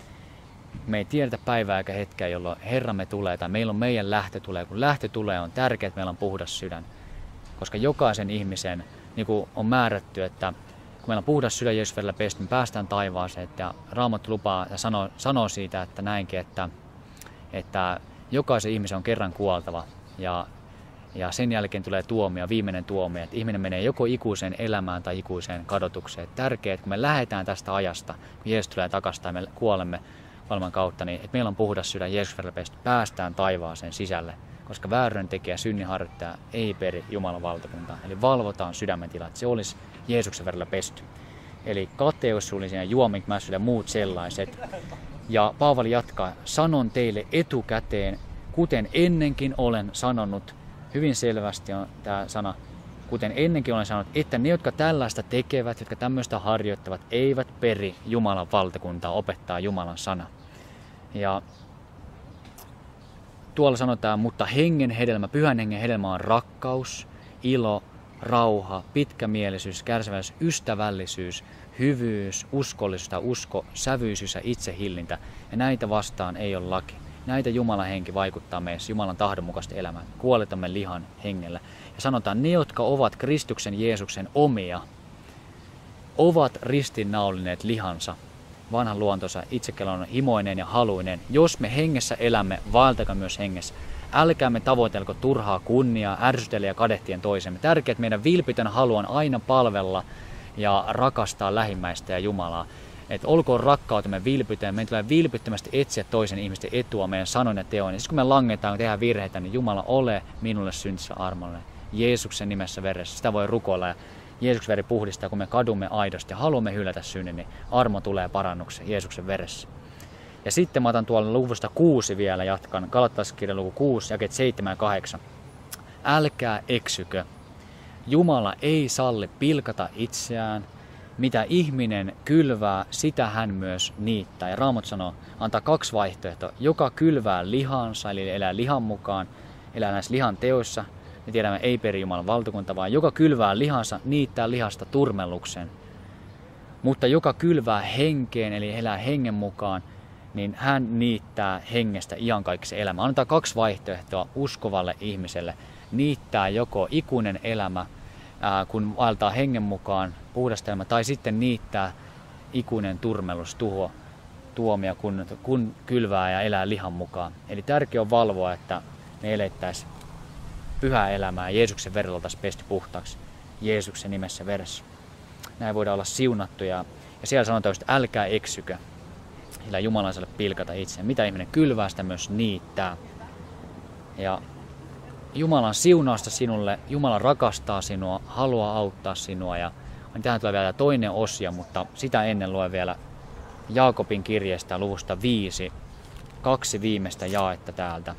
Me ei tiedetä päivää eikä hetkeä, jolloin Herramme tulee tai meillä on meidän lähtö tulee. Kun lähtö tulee, on tärkeää, että meillä on puhdas sydän. Koska jokaisen ihmisen niin kuin on määrätty, että kun meillä on puhdas sydän Jeesus verellä pesty, niin päästään taivaaseen. Ja Raamattu lupaa ja sanoo siitä, että näinkin, että jokaisen ihmisen on kerran kuoltava. Ja sen jälkeen tulee tuomio, viimeinen tuomio, että ihminen menee joko ikuiseen elämään tai ikuiseen kadotukseen. Tärkeää, että kun me lähdetään tästä ajasta, kun Jeesus tulee takaisin tai me kuolemme maailman kautta, niin että meillä on puhdas sydän Jeesus verellä pesty, päästään taivaaseen sisälle. Koska väärän tekijä, synninharjoittaja ei peri Jumalan valtakuntaa. Eli valvotaan sydämen tila, että se olisi Jeesuksen verellä pesty. Eli kateus, suullisia juomink, mässyt ja muut sellaiset. Ja Paavali jatkaa, sanon teille etukäteen, kuten ennenkin olen sanonut, hyvin selvästi on tämä sana, kuten ennenkin olen sanonut, että ne, jotka tällaista tekevät, jotka tämmöistä harjoittavat, eivät peri Jumalan valtakuntaa, opettaa Jumalan sana. Ja tuolla sanotaan, mutta hengen hedelmä, pyhän hengen hedelmä on rakkaus, ilo, rauha, pitkämielisyys, kärsivällisyys, ystävällisyys, hyvyys, uskollisuus tai usko, sävyisyys ja itsehillintä. Ja näitä vastaan ei ole laki. Näitä Jumalan henki vaikuttaa meissä, Jumalan tahdon mukaista elämään. Kuoletamme lihan hengellä. Ja sanotaan, ne, jotka ovat Kristuksen Jeesuksen omia, ovat ristinnaulineet lihansa, vanhan luontonsa, itsekelon on himoinen ja haluinen. Jos me hengessä elämme, vaeltakaa myös hengessä. Älkäämme tavoitelko turhaa kunniaa, ärsytellä ja kadehtien toisemme. Tärkeää, että meidän vilpitön halu on aina palvella ja rakastaa lähimmäistä ja Jumalaa. Että olkoon rakkautemme vilpitön, meidän tulee vilpittömästi etsiä toisen ihmisten etua meidän sanoin ja teoin. Ja siis kun me langetaan, kun tehdään virheitä, niin Jumala ole minulle syntissä armolle. Jeesuksen nimessä veressä. Sitä voi rukoilla ja Jeesuksen veri puhdistaa, kun me kadumme aidosti ja haluamme hylätä synnin, niin armo tulee parannuksen Jeesuksen veressä. Ja sitten mä otan tuolla luvusta 6 vielä jatkan. Galatalaiskirjan luku 6, jakeet 7 ja 8. Älkää eksykö. Jumala ei salli pilkata itseään. Mitä ihminen kylvää, sitä hän myös niittää. Ja Raamattu sanoo, antaa 2 vaihtoehtoa. Joka kylvää lihansa, eli elää lihan mukaan, elää näissä lihan teoissa. Me tiedämme, ei peri Jumalan valtakunta, vaan joka kylvää lihansa, niittää lihasta turmelluksen. Mutta joka kylvää henkeen, eli elää hengen mukaan, niin hän niittää hengestä iankaikkisen elämän. Annetaan 2 vaihtoehtoa uskovalle ihmiselle. Niittää joko ikuinen elämä, kun vaeltaa hengen mukaan, puhdasta elämä, tai sitten niittää ikuinen turmelus, tuomio, kun kylvää ja elää lihan mukaan. Eli tärkeää on valvoa, että me elettäisiin pyhää elämää ja Jeesuksen verellä oltaisiin pesty puhtaaksi Jeesuksen nimessä veressä. Näin voidaan olla siunattuja. Ja siellä sanotaan, että älkää eksykö, sillä Jumala ei saa pilkata itseään. Mitä ihminen kylvää, sitä myös niittää. Ja Jumalan siunausta sinulle, Jumala rakastaa sinua, haluaa auttaa sinua. Ja tähän tulee vielä toinen osio, mutta sitä ennen luen vielä Jaakobin kirjeestä luvusta 5, 2 viimeistä jaetta täältä.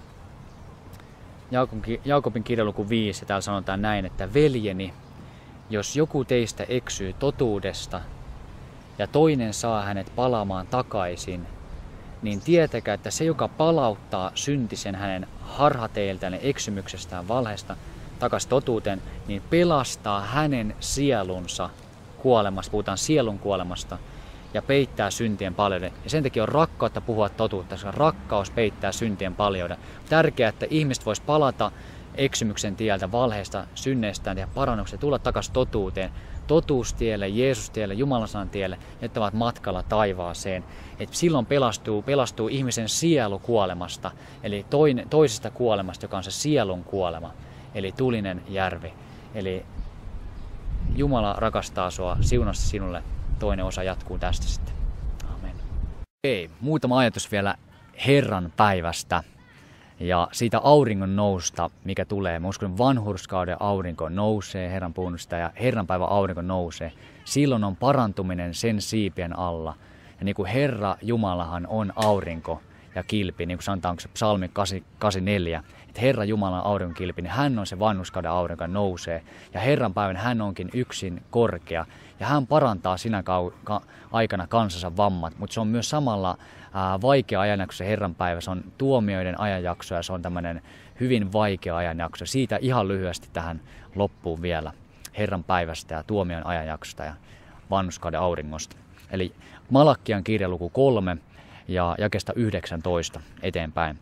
Jaakobin kirja luku 5, ja täällä sanotaan näin, että veljeni, jos joku teistä eksyy totuudesta ja toinen saa hänet palaamaan takaisin, niin tietäkää, että se, joka palauttaa syntisen hänen harhateiltään ja eksymyksestään valheesta takaisin totuuteen, niin pelastaa hänen sielunsa kuolemasta, puhutaan sielun kuolemasta, ja peittää syntien paljouden. Ja sen takia on rakkautta puhua totuutta, koska rakkaus peittää syntien paljouden. Tärkeää, että ihmiset vois palata eksymyksen tieltä, valheesta, synneistään ja parannuksesta, tulla takaisin totuuteen, totuustielle, Jeesustielle, Jumalan sanan tielle, että ovat matkalla taivaaseen. Et silloin pelastuu ihmisen sielu kuolemasta, eli toisesta kuolemasta, joka on se sielun kuolema, eli tulinen järvi. Eli Jumala rakastaa sua, siunasta sinulle. Toinen osa jatkuu tästä sitten. Amen. Muutama ajatus vielä Herran päivästä ja siitä auringon nousta, mikä tulee. Mä uskon, vanhurskauden aurinko nousee, Herran puunnusta, ja Herran päivän aurinko nousee. Silloin on parantuminen sen siipien alla. Ja niin kuin Herra Jumalahan on aurinko ja kilpi, niin kuin sanotaan, onko se psalmi 84, että Herra Jumala on auringon kilpi, niin hän on se vanhurskauden aurinko, nousee. Ja Herran päivän hän onkin yksin korkea. Ja hän parantaa sinä aikana kansansa vammat, mutta se on myös samalla vaikea ajanjakso se Herran päivä. Se on tuomioiden ajanjakso ja se on tämmöinen hyvin vaikea ajanjakso. Siitä ihan lyhyesti tähän loppuun vielä Herran päivästä ja tuomion ajanjaksosta ja vanhurskauden auringosta. Eli Malakkian kirja luku 3 ja jakeesta 19 eteenpäin.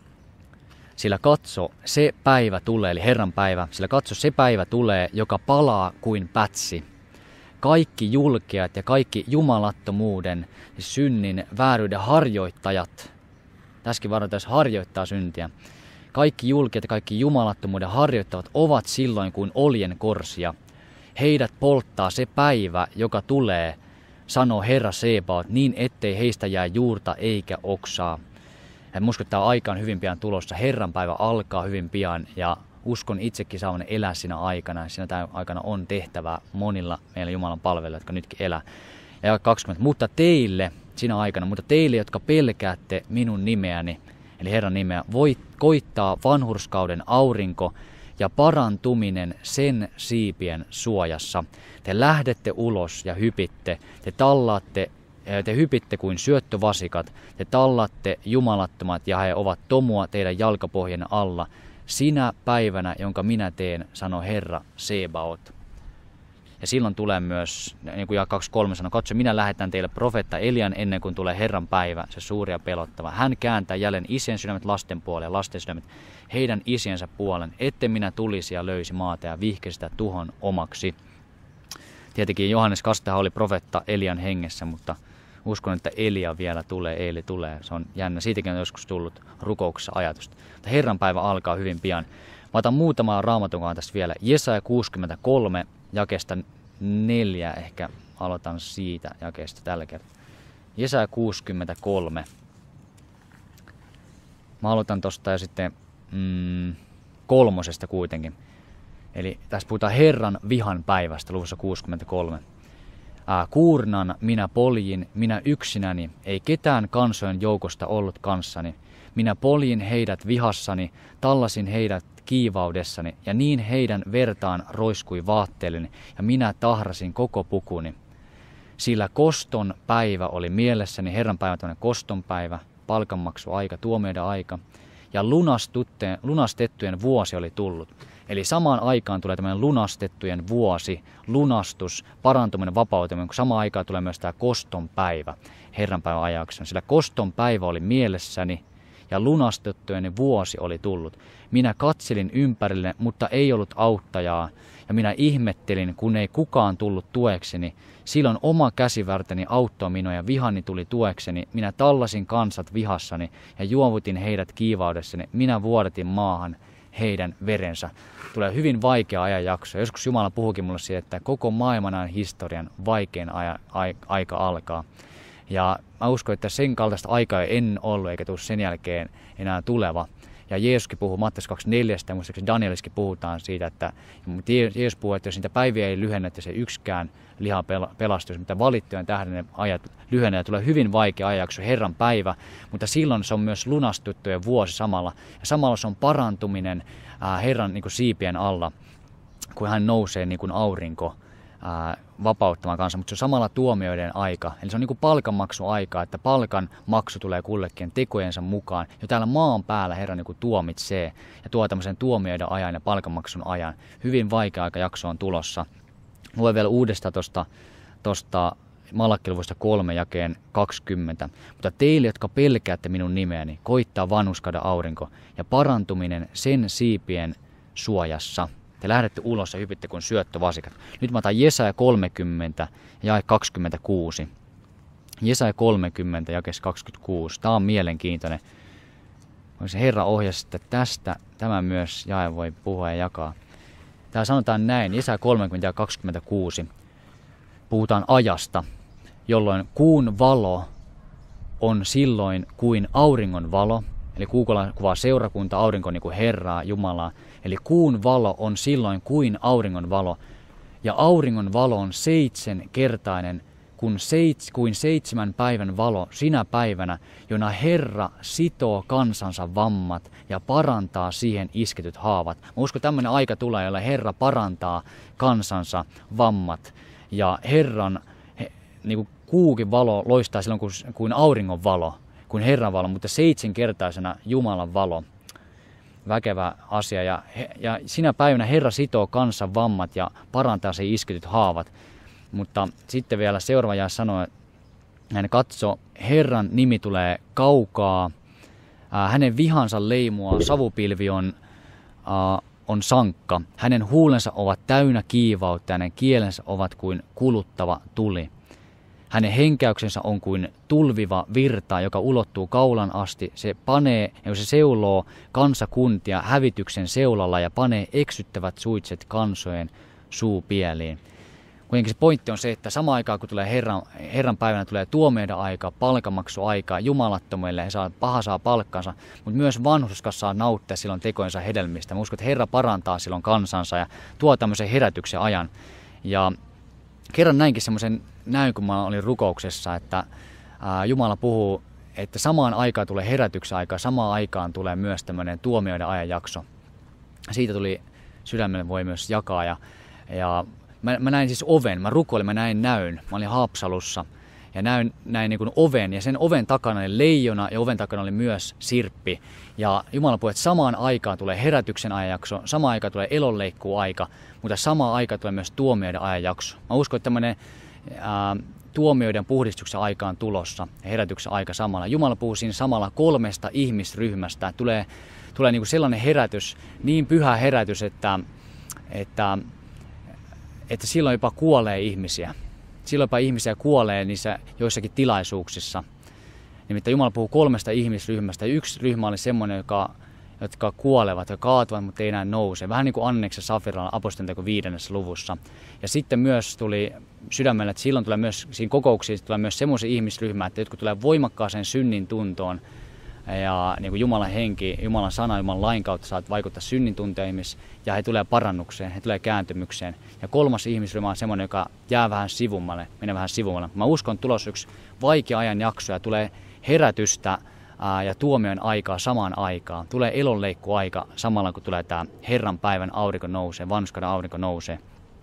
Sillä katso, se päivä tulee, eli Herran päivä, sillä katso, se päivä tulee, joka palaa kuin pätsi. Kaikki julkeat ja kaikki jumalattomuuden, synnin, vääryyden harjoittajat, tässäkin varoitaan, harjoittaa syntiä. Kaikki julkeat ja kaikki jumalattomuuden harjoittavat ovat silloin kuin oljen korsia. Heidät polttaa se päivä, joka tulee, sanoo Herra Sebaot, niin ettei heistä jää juurta eikä oksaa. Ja uskon, että tämä aika on hyvin pian tulossa. Herran päivä alkaa hyvin pian ja uskon itsekin saavan elää siinä aikana. Siinä tämä aikana on tehtävää monilla meillä Jumalan palvelijoilla, jotka nytkin elää. Ja 20. Mutta teille, jotka pelkäätte minun nimeäni, eli Herran nimeä, voi koittaa vanhurskauden aurinko ja parantuminen sen siipien suojassa. Te lähdette ulos ja hypitte, te hypitte kuin syöttövasikat, te tallatte jumalattomat ja he ovat tomua teidän jalkapohjien alla. Sinä päivänä, jonka minä teen, sanoo Herra Sebaot. Ja silloin tulee myös, niin kuin Jaakko 23 sanoo, katso, minä lähetän teille profeetta Elian ennen kuin tulee Herran päivä, se suuri ja pelottava. Hän kääntää jälleen isien sydämet lasten puoleen ja lasten sydämet heidän isiensä puolen, ette minä tulisi ja löysi maata ja vihkisi sitä tuhon omaksi. Tietenkin Johannes Kastaja oli profeetta Elian hengessä, mutta uskon, että Elia vielä tulee, Eeli tulee. Se on jännä. Siitäkin on joskus tullut rukouksessa ajatusta. Mutta Herran päivä alkaa hyvin pian. Mä otan muutamaa raamatun tästä vielä. Jesaja 63, jakeesta 4. Ehkä aloitan siitä jakeesta tällä kertaa. Jesaja 63. Mä aloitan tosta jo sitten 3 kuitenkin. Eli tässä puhutaan Herran vihan päivästä, luvussa 63. Kuurnan minä poljin, minä yksinäni, ei ketään kansojen joukosta ollut kanssani. Minä poljin heidät vihassani, tallasin heidät kiivaudessani, ja niin heidän vertaan roiskui vaatteelleni, ja minä tahrasin koko pukuni. Sillä koston päivä oli mielessäni, Herran päivä tämmöinen koston päivä, palkanmaksuaika, tuomioiden aika, ja lunastettujen vuosi oli tullut. Eli samaan aikaan tulee tämmöinen lunastettujen vuosi, lunastus, parantuminen, vapautuminen, kun samaan aikaan tulee myös tämä koston päivä Herran päivän ajaksi. Sillä koston päivä oli mielessäni ja lunastettujen vuosi oli tullut. Minä katselin ympärille, mutta ei ollut auttajaa, ja minä ihmettelin, kun ei kukaan tullut tuekseni. Silloin oma käsivarteni auttoi minua ja vihani tuli tuekseni. Minä tallasin kansat vihassani ja juovutin heidät kiivaudessani. Minä vuodatin maahan heidän verensä. Tulee hyvin vaikea ajanjakso. Joskus Jumala puhukin mulle siitä, että koko maailman historian vaikein aika alkaa. Ja mä uskon, että sen kaltaista aikaa ei ennen ollut eikä tule sen jälkeen enää tuleva. Ja Jeesuskin puhuu Matteus 24, ja muistaakseni Danielissakin puhutaan siitä, että Jeesus puhuu, että jos niitä päiviä ei lyhennä, että se yksikään liha pelastuisi, mitä valittujen tähden ne ajat lyhennä, ja tulee hyvin vaikea ajanjakso, Herran päivä, mutta silloin se on myös lunastuttujen vuosi samalla, ja samalla se on parantuminen Herran niin kuin siipien alla, kun hän nousee niin kuin aurinko vapauttamaan kanssa, mutta se on samalla tuomioiden aika. Eli se on niin kuin palkanmaksuaika, että palkan maksu tulee kullekin tekojensa mukaan. Jo täällä maan päällä Herra niin kuin tuomitsee ja tuo tämmöisen tuomioiden ajan ja palkanmaksun ajan. Hyvin vaikea aika jakso on tulossa. Luen vielä uudestaan tuosta Malakki-luvusta 3 jakeen 20. Mutta teille, jotka pelkäätte minun nimeäni, koittaa vanhuskada aurinko ja parantuminen sen siipien suojassa. Te lähdette ulos ja hypitte kuin syöttövasikat. Nyt mä otan Jesaja 30 ja jae 26. Jesaja 30 jakeessa 26. Tämä on mielenkiintoinen. Se Herra ohjasi, että tästä tämä myös jae voi puhua ja jakaa. Täällä sanotaan näin, Jesaja 30 ja 26. Puhutaan ajasta, jolloin kuun valo on silloin kuin auringon valo. Eli kuukolla kuvaa seurakunta, aurinko niin kuin Herraa, Jumalaa. Eli kuun valo on silloin kuin auringon valo. Ja auringon valo on 7-kertainen kuin 7 päivän valo sinä päivänä, jona Herra sitoo kansansa vammat ja parantaa siihen isketyt haavat. Mä uskon, että tämmöinen aika tulee, jolla Herra parantaa kansansa vammat. Ja Herran niin kuin kuukin valo loistaa silloin kuin auringon valo, kuin Herran valo, mutta 7-kertaisena Jumalan valo. Väkevä asia. Ja sinä päivänä Herra sitoo kansan vammat ja parantaa se isketyt haavat. Mutta sitten vielä seuraava jae sanoo, että hän katsoo, Herran nimi tulee kaukaa, hänen vihansa leimua, savupilvi on sankka, hänen huulensa ovat täynnä kiivautta ja hänen kielensä ovat kuin kuluttava tuli. Hänen henkäyksensä on kuin tulviva virta, joka ulottuu kaulan asti. Se panee, ja se seuloo kansakuntia hävityksen seulalla ja panee eksyttävät suitset kansojen suupieliin. Kuitenkin se pointti on se, että samaan aikaan kun tulee Herran päivänä tulee tuomioiden aika, palkanmaksuaika, jumalattomille paha saa palkkansa, mutta myös vanhurskas saa nauttia silloin tekojensa hedelmistä. Mä uskon, että Herra parantaa silloin kansansa ja tuo tämmöisen herätyksen ajan. Ja kerran näinkin semmoisen näin, kun mä olin rukouksessa, että Jumala puhuu, että samaan aikaan tulee herätyksen aika, samaan aikaan tulee myös tämmöinen tuomioiden ajanjakso. Siitä tuli sydämelle voi myös jakaa ja mä näin siis oven, mä rukoilin, mä näin näyn. Mä olin Haapsalussa ja näin niin kuin oven ja sen oven takana oli leijona ja oven takana oli myös sirppi. Ja Jumala puhui, että samaan aikaan tulee herätyksen ajanjakso, samaan aikaan tulee elonleikkuaika, mutta samaan aikaan tulee myös tuomioiden ajanjakso. Mä uskon, että tämmöinen tuomioiden puhdistuksen aika on tulossa ja herätyksen aika samalla. Jumala puhuu siinä samalla 3 ihmisryhmästä. Tulee niin kuin sellainen herätys, niin pyhä herätys, että silloin jopa kuolee ihmisiä. Silloin jopa ihmisiä kuolee niissä joissakin tilaisuuksissa. Nimittäin Jumala puhuu 3 ihmisryhmästä. Yksi ryhmä oli semmoinen, jotka kuolevat ja kaatuvat, mutta ei enää nouse. Vähän niin kuin Anneks ja Safira apostolien 5. luvussa. Ja sitten myös tuli sydämellä, että silloin tulee myös, siinä kokouksissa tulee myös semmoisia ihmisryhmää, että jotkut tulee voimakkaaseen synnin tuntoon. Ja niin kuin Jumalan henki, Jumalan sana, Jumalan lain kautta saat vaikuttaa synnin tunteen ihmis, ja he tulee parannukseen, he tulee kääntymykseen. Ja 3. ihmisryhmä on semmoinen, joka jää vähän sivummalle, menee vähän sivummalle. Mä uskon, että tulossa yksi vaikea ajan jakso ja tulee herätystä ja tuomion aikaa samaan aikaan. Tulee elonleikkuaika samalla, kun tulee tämä Herran päivän aurinko nousee, vanhuskauden aurinko nousee.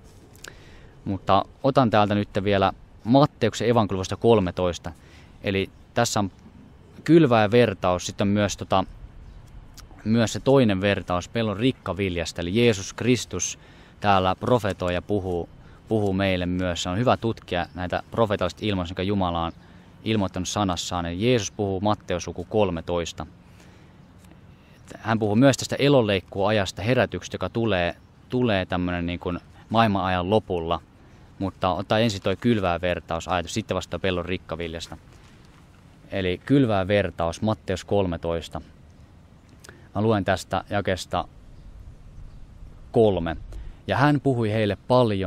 Mutta otan täältä nyt vielä Matteuksen evankeliumista 13. Eli tässä on kylvä ja vertaus. Sitten on myös myös se toinen vertaus pellon rikkaviljasta, eli Jeesus Kristus täällä profetoi ja puhuu meille myös. Se on hyvä tutkia näitä profeetallista ilmaisuja, jotka Jumala on ilmoittanut sanassaan. Eli Jeesus puhuu Matteus luku 13. Hän puhuu myös tästä elonleikkuajasta, herätyksestä, joka tulee tämmöinen niin kuin maailmanajan lopulla. Mutta ottaa ensin toi kylvää vertaus ajatus, sitten vasta pellon rikkaviljasta. Eli kylvää vertaus, Matteus 13. Mä luen tästä jakeesta 3. Ja hän puhui heille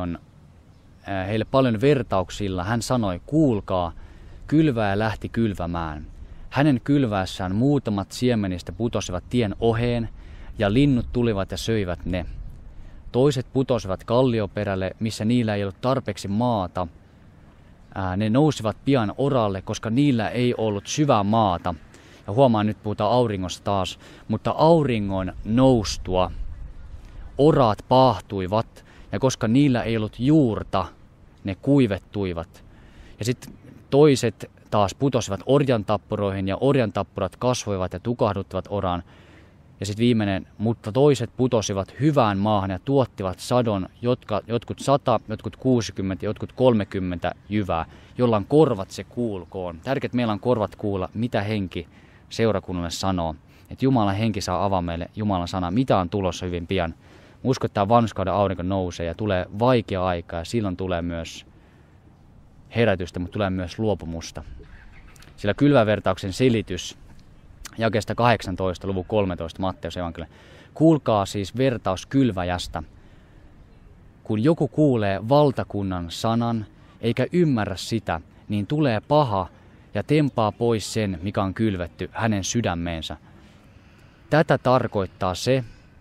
paljon vertauksilla. Hän sanoi, kuulkaa, kylväjä lähti kylvämään. Hänen kylväessään muutamat siemenistä putosivat tien oheen, ja linnut tulivat ja söivät ne. Toiset putosivat kallioperälle, missä niillä ei ollut tarpeeksi maata. Ne nousivat pian oralle, koska niillä ei ollut syvää maata. Ja huomaan, nyt puhutaan auringosta taas, mutta auringon noustua oraat paahtuivat, ja koska niillä ei ollut juurta, ne kuivettuivat. Ja sitten toiset taas putosivat orjantappuroihin, ja orjantappurat kasvoivat ja tukahduttivat oraan. Ja sitten viimeinen, mutta toiset putosivat hyvään maahan ja tuottivat sadon, jotkut 100, jotkut 60, jotkut 30 jyvää, jolla on korvat se kuulkoon. Tärkeää, että meillä on korvat kuulla, mitä henki seurakunnalle sanoo. Että Jumalan henki saa avaa meille Jumalan sana, mitä on tulossa hyvin pian. Uskon, että tämä vanhuskauden aurinko nousee ja tulee vaikea aika ja silloin tulee myös herätystä, mutta tulee myös luopumusta. Sillä kylvävertauksen selitys jakeesta 18, luvun 13 Matteus evankeliumi. Kuulkaa siis vertaus kylväjästä. Kun joku kuulee valtakunnan sanan eikä ymmärrä sitä, niin tulee paha ja tempaa pois sen, mikä on kylvetty hänen sydämeensä. Tätä tarkoittaa se,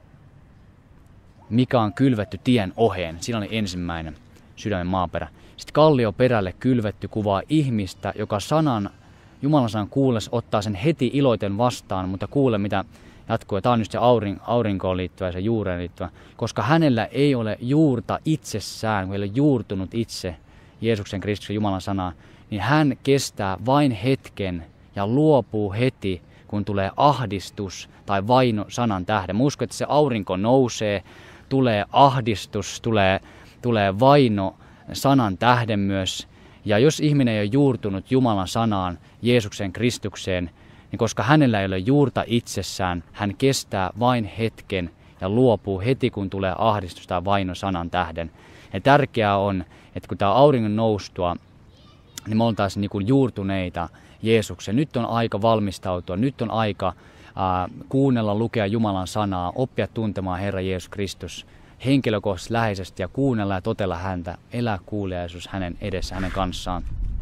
mikä on kylvetty tien oheen. Siinä oli ensimmäinen sydämen maaperä. Sitten kallioperälle kylvetty kuvaa ihmistä, joka Jumalan sanan kuullessa ottaa sen heti iloiten vastaan, mutta kuule mitä jatkuu. Tämä on just se aurinkoon liittyvä ja se juureen liittyvä. Koska hänellä ei ole juurta itsessään, kun ei ole juurtunut itse Jeesuksen Kristuksen Jumalan sanaa, niin hän kestää vain hetken ja luopuu heti, kun tulee ahdistus tai vaino sanan tähden. Mä uskon, että se aurinko nousee, tulee ahdistus, tulee vaino sanan tähden myös. Ja jos ihminen ei ole juurtunut Jumalan sanaan, Jeesuksen Kristukseen, niin koska hänellä ei ole juurta itsessään, hän kestää vain hetken ja luopuu heti, kun tulee ahdistus tai vaino sanan tähden. Ja tärkeää on, että kun tämä auringon noustua, niin me oltaisiin niin kuin juurtuneita Jeesukseen. Nyt on aika valmistautua, nyt on aika kuunnella, lukea Jumalan sanaa, oppia tuntemaan Herra Jeesus Kristus henkilökohtaisesti läheisesti ja kuunnella ja totella häntä, elää kuuliaisuus hänen edessä, hänen kanssaan.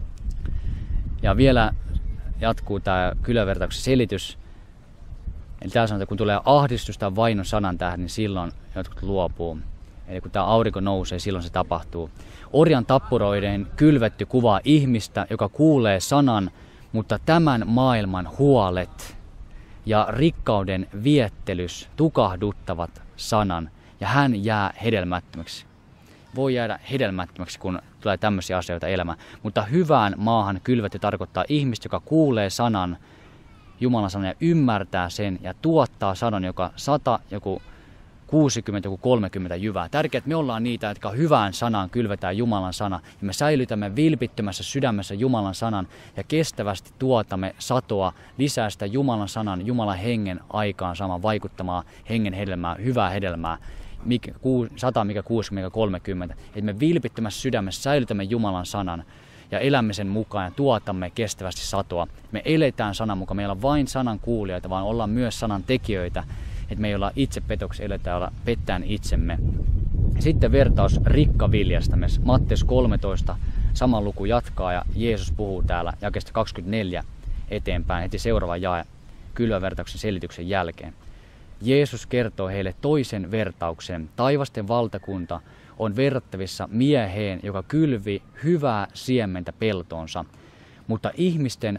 Ja vielä jatkuu tämä kylvävertauksen selitys. Eli täällä sanotaan, että kun tulee ahdistus tai vaino sanan tähden, niin silloin jotkut luopuu. Eli kun tämä aurinko nousee, silloin se tapahtuu. Orjan tappuroiden kylvetty kuvaa ihmistä, joka kuulee sanan, mutta tämän maailman huolet ja rikkauden viettelys tukahduttavat sanan. Ja hän jää hedelmättömäksi. Voi jäädä hedelmättömäksi, kun tulee tämmöisiä asioita elämään. Mutta hyvään maahan kylvetty tarkoittaa ihmistä, joka kuulee sanan, Jumalan sanan ja ymmärtää sen ja tuottaa sanan, joka 100, joku 60, joku 30 jyvää. Tärkeää, että me ollaan niitä, jotka hyvään sanaan kylvetään Jumalan sana. Ja me säilytämme vilpittömässä sydämessä Jumalan sanan ja kestävästi tuotamme satoa, lisää sitä Jumalan sanan, Jumalan hengen aikaan saamaan vaikuttamaan hengen hedelmää, hyvää hedelmää. 100, mikä 60, mikä 30. Että me vilpittömässä sydämessä säilytämme Jumalan sanan ja elämme sen mukaan ja tuotamme kestävästi satoa. Me eletään sanan mukaan. Meillä on vain sanan kuulijoita, vaan ollaan myös sanan tekijöitä. Että me ei olla itsepetoksi, eletään olla pettään itsemme. Sitten vertaus rikkaviljasta. Matteus 13, sama luku jatkaa ja Jeesus puhuu täällä jakeesta 24 eteenpäin heti seuraava jae kylvävertauksen selityksen jälkeen. Jeesus kertoo heille toisen vertauksen. Taivasten valtakunta on verrattavissa mieheen, joka kylvi hyvää siementä peltoonsa. Mutta ihmisten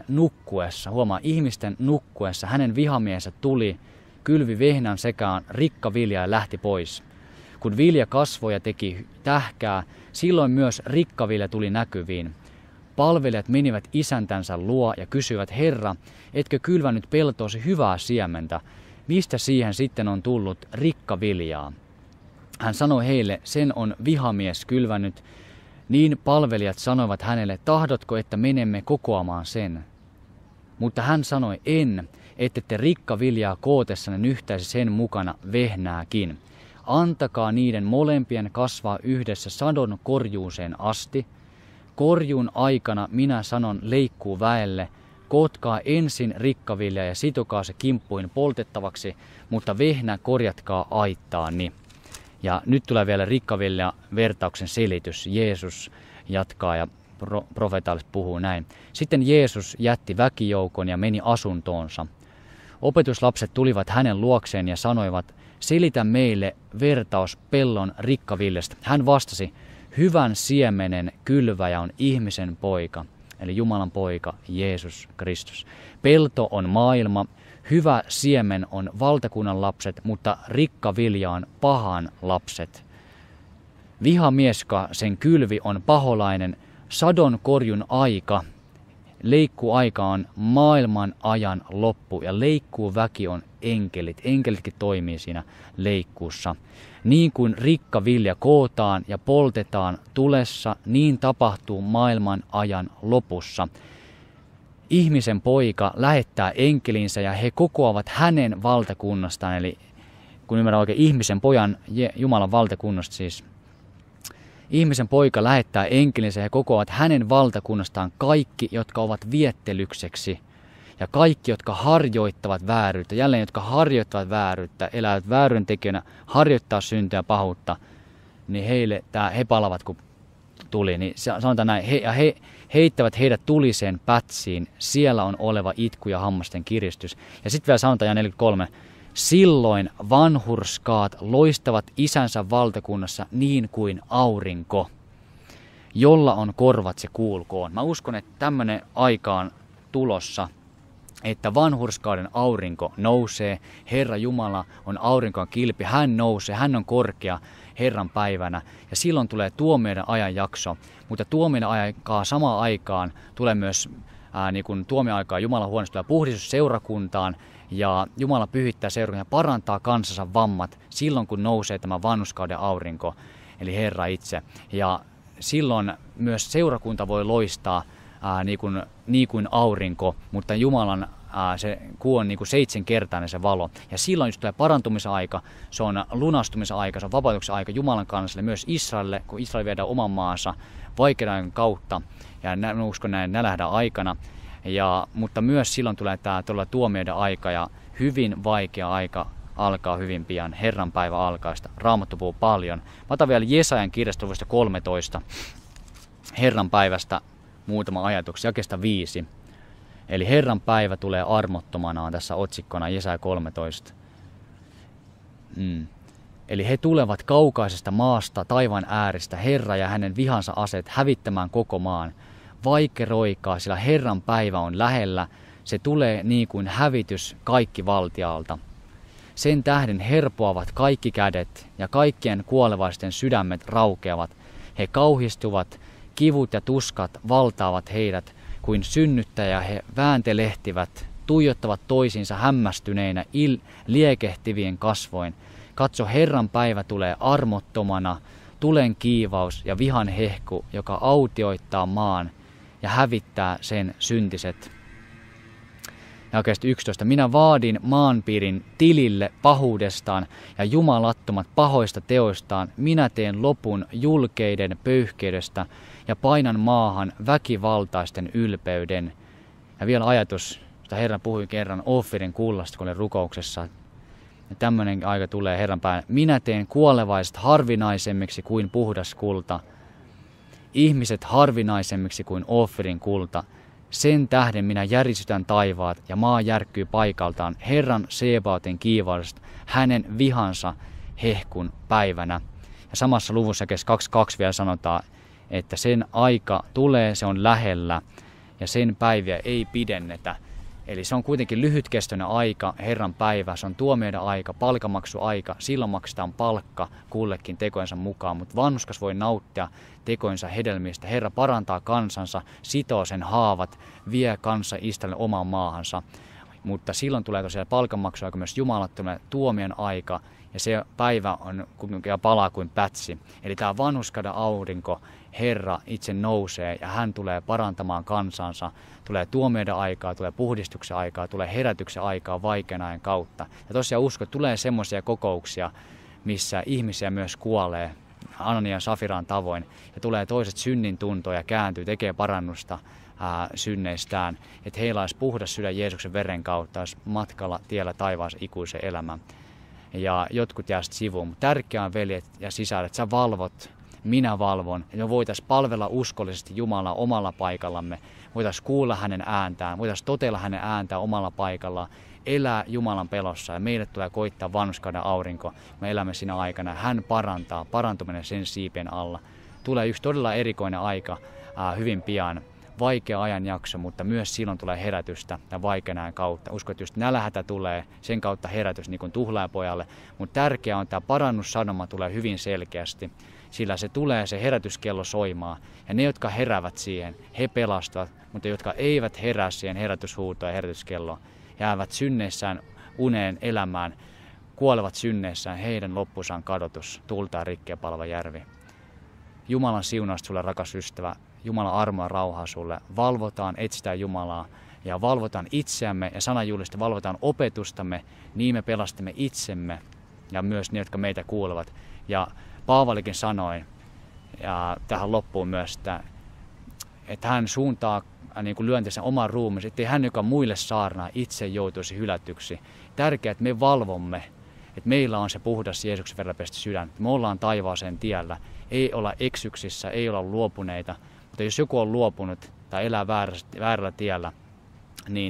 nukkuessa hänen vihamiehensä tuli, kylvi vehnän sekaan rikkavilja ja lähti pois. Kun vilja kasvoi ja teki tähkää, silloin myös rikkavilja tuli näkyviin. Palvelijat menivät isäntänsä luo ja kysyivät, Herra, etkö kylvänyt peltoosi hyvää siementä? Mistä siihen sitten on tullut rikkaviljaa? Hän sanoi heille, sen on vihamies kylvänyt. Niin palvelijat sanoivat hänelle, tahdotko, että menemme kokoamaan sen? Mutta hän sanoi, en, ettette rikkaviljaa kootessanne nyhtäisi sen mukana vehnääkin. Antakaa niiden molempien kasvaa yhdessä sadon korjuuseen asti. Korjuun aikana minä sanon leikkuu väelle, kootkaa ensin rikkavilja ja sitokaa se kimppuin poltettavaksi, mutta vehnä korjatkaa aittaani. Ja nyt tulee vielä rikkavilja vertauksen selitys. Jeesus jatkaa ja profeetallisesti puhuu näin. Sitten Jeesus jätti väkijoukon ja meni asuntoonsa. Opetuslapset tulivat hänen luokseen ja sanoivat, selitä meille vertaus pellon rikkaviljasta. Hän vastasi, hyvän siemenen kylväjä on ihmisen poika, eli Jumalan poika, Jeesus Kristus. Pelto on maailma, hyvä siemen on valtakunnan lapset, mutta rikkavilja on pahan lapset. Vihamieska sen kylvi on paholainen, sadon korjun aika. Leikkuaika on maailman ajan loppu ja leikkuuväki on enkelit. Enkelitkin toimii siinä leikkuussa. Niin kuin rikkavilja kootaan ja poltetaan tulessa, niin tapahtuu maailman ajan lopussa. Ihmisen poika lähettää enkelinsä ja he kokoavat hänen valtakunnastaan, eli kun ymmärrän oikein ihmisen pojan Jumalan valtakunnasta siis. Ihmisen poika lähettää enkelinsä ja he kokoavat hänen valtakunnastaan kaikki, jotka ovat viettelykseksi. Ja kaikki, jotka harjoittavat vääryyttä, jälleen jotka harjoittavat vääryyttä, elävät vääryyden tekijänä, harjoittaa syntiä ja pahuutta, niin heille he palavat kun tuli. Niin sanotaan näin, he heittävät heidät tuliseen pätsiin, siellä on oleva itku ja hammasten kiristys. Ja sitten vielä sanotaan 43, silloin vanhurskaat loistavat isänsä valtakunnassa niin kuin aurinko, jolla on korvat se kuulkoon. Mä uskon, että tämmöinen aika on tulossa, että vanhurskauden aurinko nousee, Herra Jumala on aurinkoon kilpi, hän nousee, hän on korkea Herran päivänä ja silloin tulee tuomioiden ajanjakso, mutta tuomioiden aikaa samaan aikaan tulee myös niin kuin tuomioaikaa Jumalan huoneesta tulee puhdistus seurakuntaan ja Jumala pyhittää seurakuntaa ja parantaa kansansa vammat silloin kun nousee tämä vanhurskauden aurinko eli Herra itse ja silloin myös seurakunta voi loistaa niin kuin aurinko, mutta Jumalan se kuu on niin kuin 7-kertainen se valo. Ja silloin just tulee parantumisen aika, se on lunastumisen aika, se on vapautuksen aika Jumalan kansalle, myös Israelille, kun Israel viedään oman maansa vaikeuden kautta. Ja uskon näin nälähdän aikana. Mutta myös silloin tulee tämä tuomioiden aika ja hyvin vaikea aika alkaa hyvin pian. Herran päivä alkaa sitä. Raamattu puhuu paljon. Mä otan vielä Jesajan kirjasta 13. Herran päivästä muutama ajatus, jakeesta 5. Eli Herran päivä tulee armottomana on tässä otsikkona Jesaja 13. Eli he tulevat kaukaisesta maasta, taivaan ääristä, Herra ja hänen vihansa aseet hävittämään koko maan. Vaikeroikaa, sillä Herran päivä on lähellä, se tulee niin kuin hävitys kaikki valtialta. Sen tähden herpoavat kaikki kädet ja kaikkien kuolevaisten sydämet raukeavat. He kauhistuvat, kivut ja tuskat valtaavat heidät, kuin synnyttäjä he vääntelehtivät, tuijottavat toisiinsa hämmästyneinä liekehtivien kasvoin. Katso, Herran päivä tulee armottomana, tulen kiivaus ja vihan hehku, joka autioittaa maan ja hävittää sen syntiset. Ja oikeasti 11. Minä vaadin maanpiirin tilille pahuudestaan ja jumalattomat pahoista teoistaan. Minä teen lopun julkeiden pöyhkeydestä ja painan maahan väkivaltaisten ylpeyden. Ja vielä ajatus, jota Herra puhui kerran Offirin kullasta, kun oli rukouksessa. Ja tämmöinen aika tulee Herran päivänä. Minä teen kuolevaiset harvinaisemmiksi kuin puhdas kulta. Ihmiset harvinaisemmiksi kuin Offirin kulta. Sen tähden minä järisytän taivaat ja maa järkkyy paikaltaan Herran Sebaotin kiivaudesta, hänen vihansa hehkun päivänä. Ja samassa luvussa 22 vielä sanotaan, että sen aika tulee, se on lähellä ja sen päiviä ei pidennetä. Eli se on kuitenkin lyhytkestoinen aika, Herran päivä, se on tuomioiden aika, palkamaksuaika, silloin maksetaan palkka kullekin tekojensa mukaan, mutta vanhurskas voi nauttia tekojensa hedelmistä. Herra parantaa kansansa, sitoo sen haavat, vie kansa Israelin omaan maahansa. Mutta silloin tulee tosiaan palkanmaksuaika, myös jumalattomuuden tuomion aika, ja se päivä on ja palaa kuin pätsi. Eli tämä vanhurskauden aurinko, Herra itse nousee ja hän tulee parantamaan kansansa. Tulee tuomioiden aikaa, tulee puhdistuksen aikaa, tulee herätyksen aikaa vaikean ajan kautta. Ja tosiaan usko, että tulee semmoisia kokouksia, missä ihmisiä myös kuolee Anania ja Safiran tavoin. Ja tulee toiset synnin tuntoja, kääntyy, tekee parannusta synneistään. Että heillä olisi puhdas sydän Jeesuksen veren kautta, olisi matkalla tiellä taivaassa ikuisen elämän. Ja jotkut jää sitten sivuun. Mutta tärkeää on, veljet ja sisaret, että sä valvot, minä valvon. Ja me voitaisiin palvella uskollisesti Jumalaa omalla paikallamme. Voitaisiin kuulla hänen ääntään, voitaisiin totella hänen ääntään omalla paikallaan. Elää Jumalan pelossa ja meille tulee koittaa vanhurskauden aurinko. Me elämme siinä aikana. Hän parantaa, parantuminen sen siipien alla. Tulee yksi todella erikoinen aika hyvin pian. Vaikea ajanjakso, mutta myös silloin tulee herätystä ja vaikean ajan kautta. Uskon, että just nälhätä tulee, sen kautta herätys niin kuin tuhlaajapojalle. Mutta tärkeää on, että tämä parannussanoma tulee hyvin selkeästi, sillä se tulee se herätyskello soimaan. Ja ne, jotka heräävät siihen, he pelastavat, mutta jotka eivät herää siihen herätyshuutoon ja herätyskelloon, jäävät synneissään uneen elämään, kuolevat synneissään, heidän loppunsa on kadotus, tultaa rikkeä palava järvi. Jumalan siunausta sulle, rakas ystävä. Jumalan armoa ja rauhaa sulle. Valvotaan, etsitään Jumalaa ja valvotaan itseämme ja sananjulistusta, valvotaan opetustamme, niin me pelastamme itsemme ja myös ne, jotka meitä kuulevat. Ja Paavalikin sanoi, ja tähän loppuun myös, että hän suuntaa niin kuin lyöntinsä oman ruumiinsa, ettei hän, joka muille saarnaa, itse joutuisi hylätyksi. Tärkeää, että me valvomme, että meillä on se puhdas Jeesuksen verran pesty sydän. Me ollaan taivaaseen tiellä, ei olla eksyksissä, ei olla luopuneita. Mutta jos joku on luopunut tai elää väärällä tiellä, niin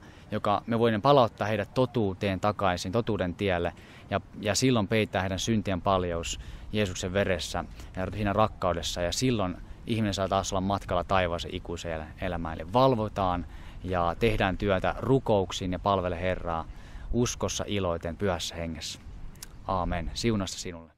me voimme palauttaa heidät totuuteen takaisin, totuuden tielle, ja silloin peittää heidän syntien paljous Jeesuksen veressä ja siinä rakkaudessa, ja silloin ihminen saa taas olla matkalla taivaaseen ikuiseen elämään. Eli valvotaan ja tehdään työtä rukouksiin ja palvele Herraa uskossa, iloiten, pyhässä hengessä. Aamen. Siunasta sinulle.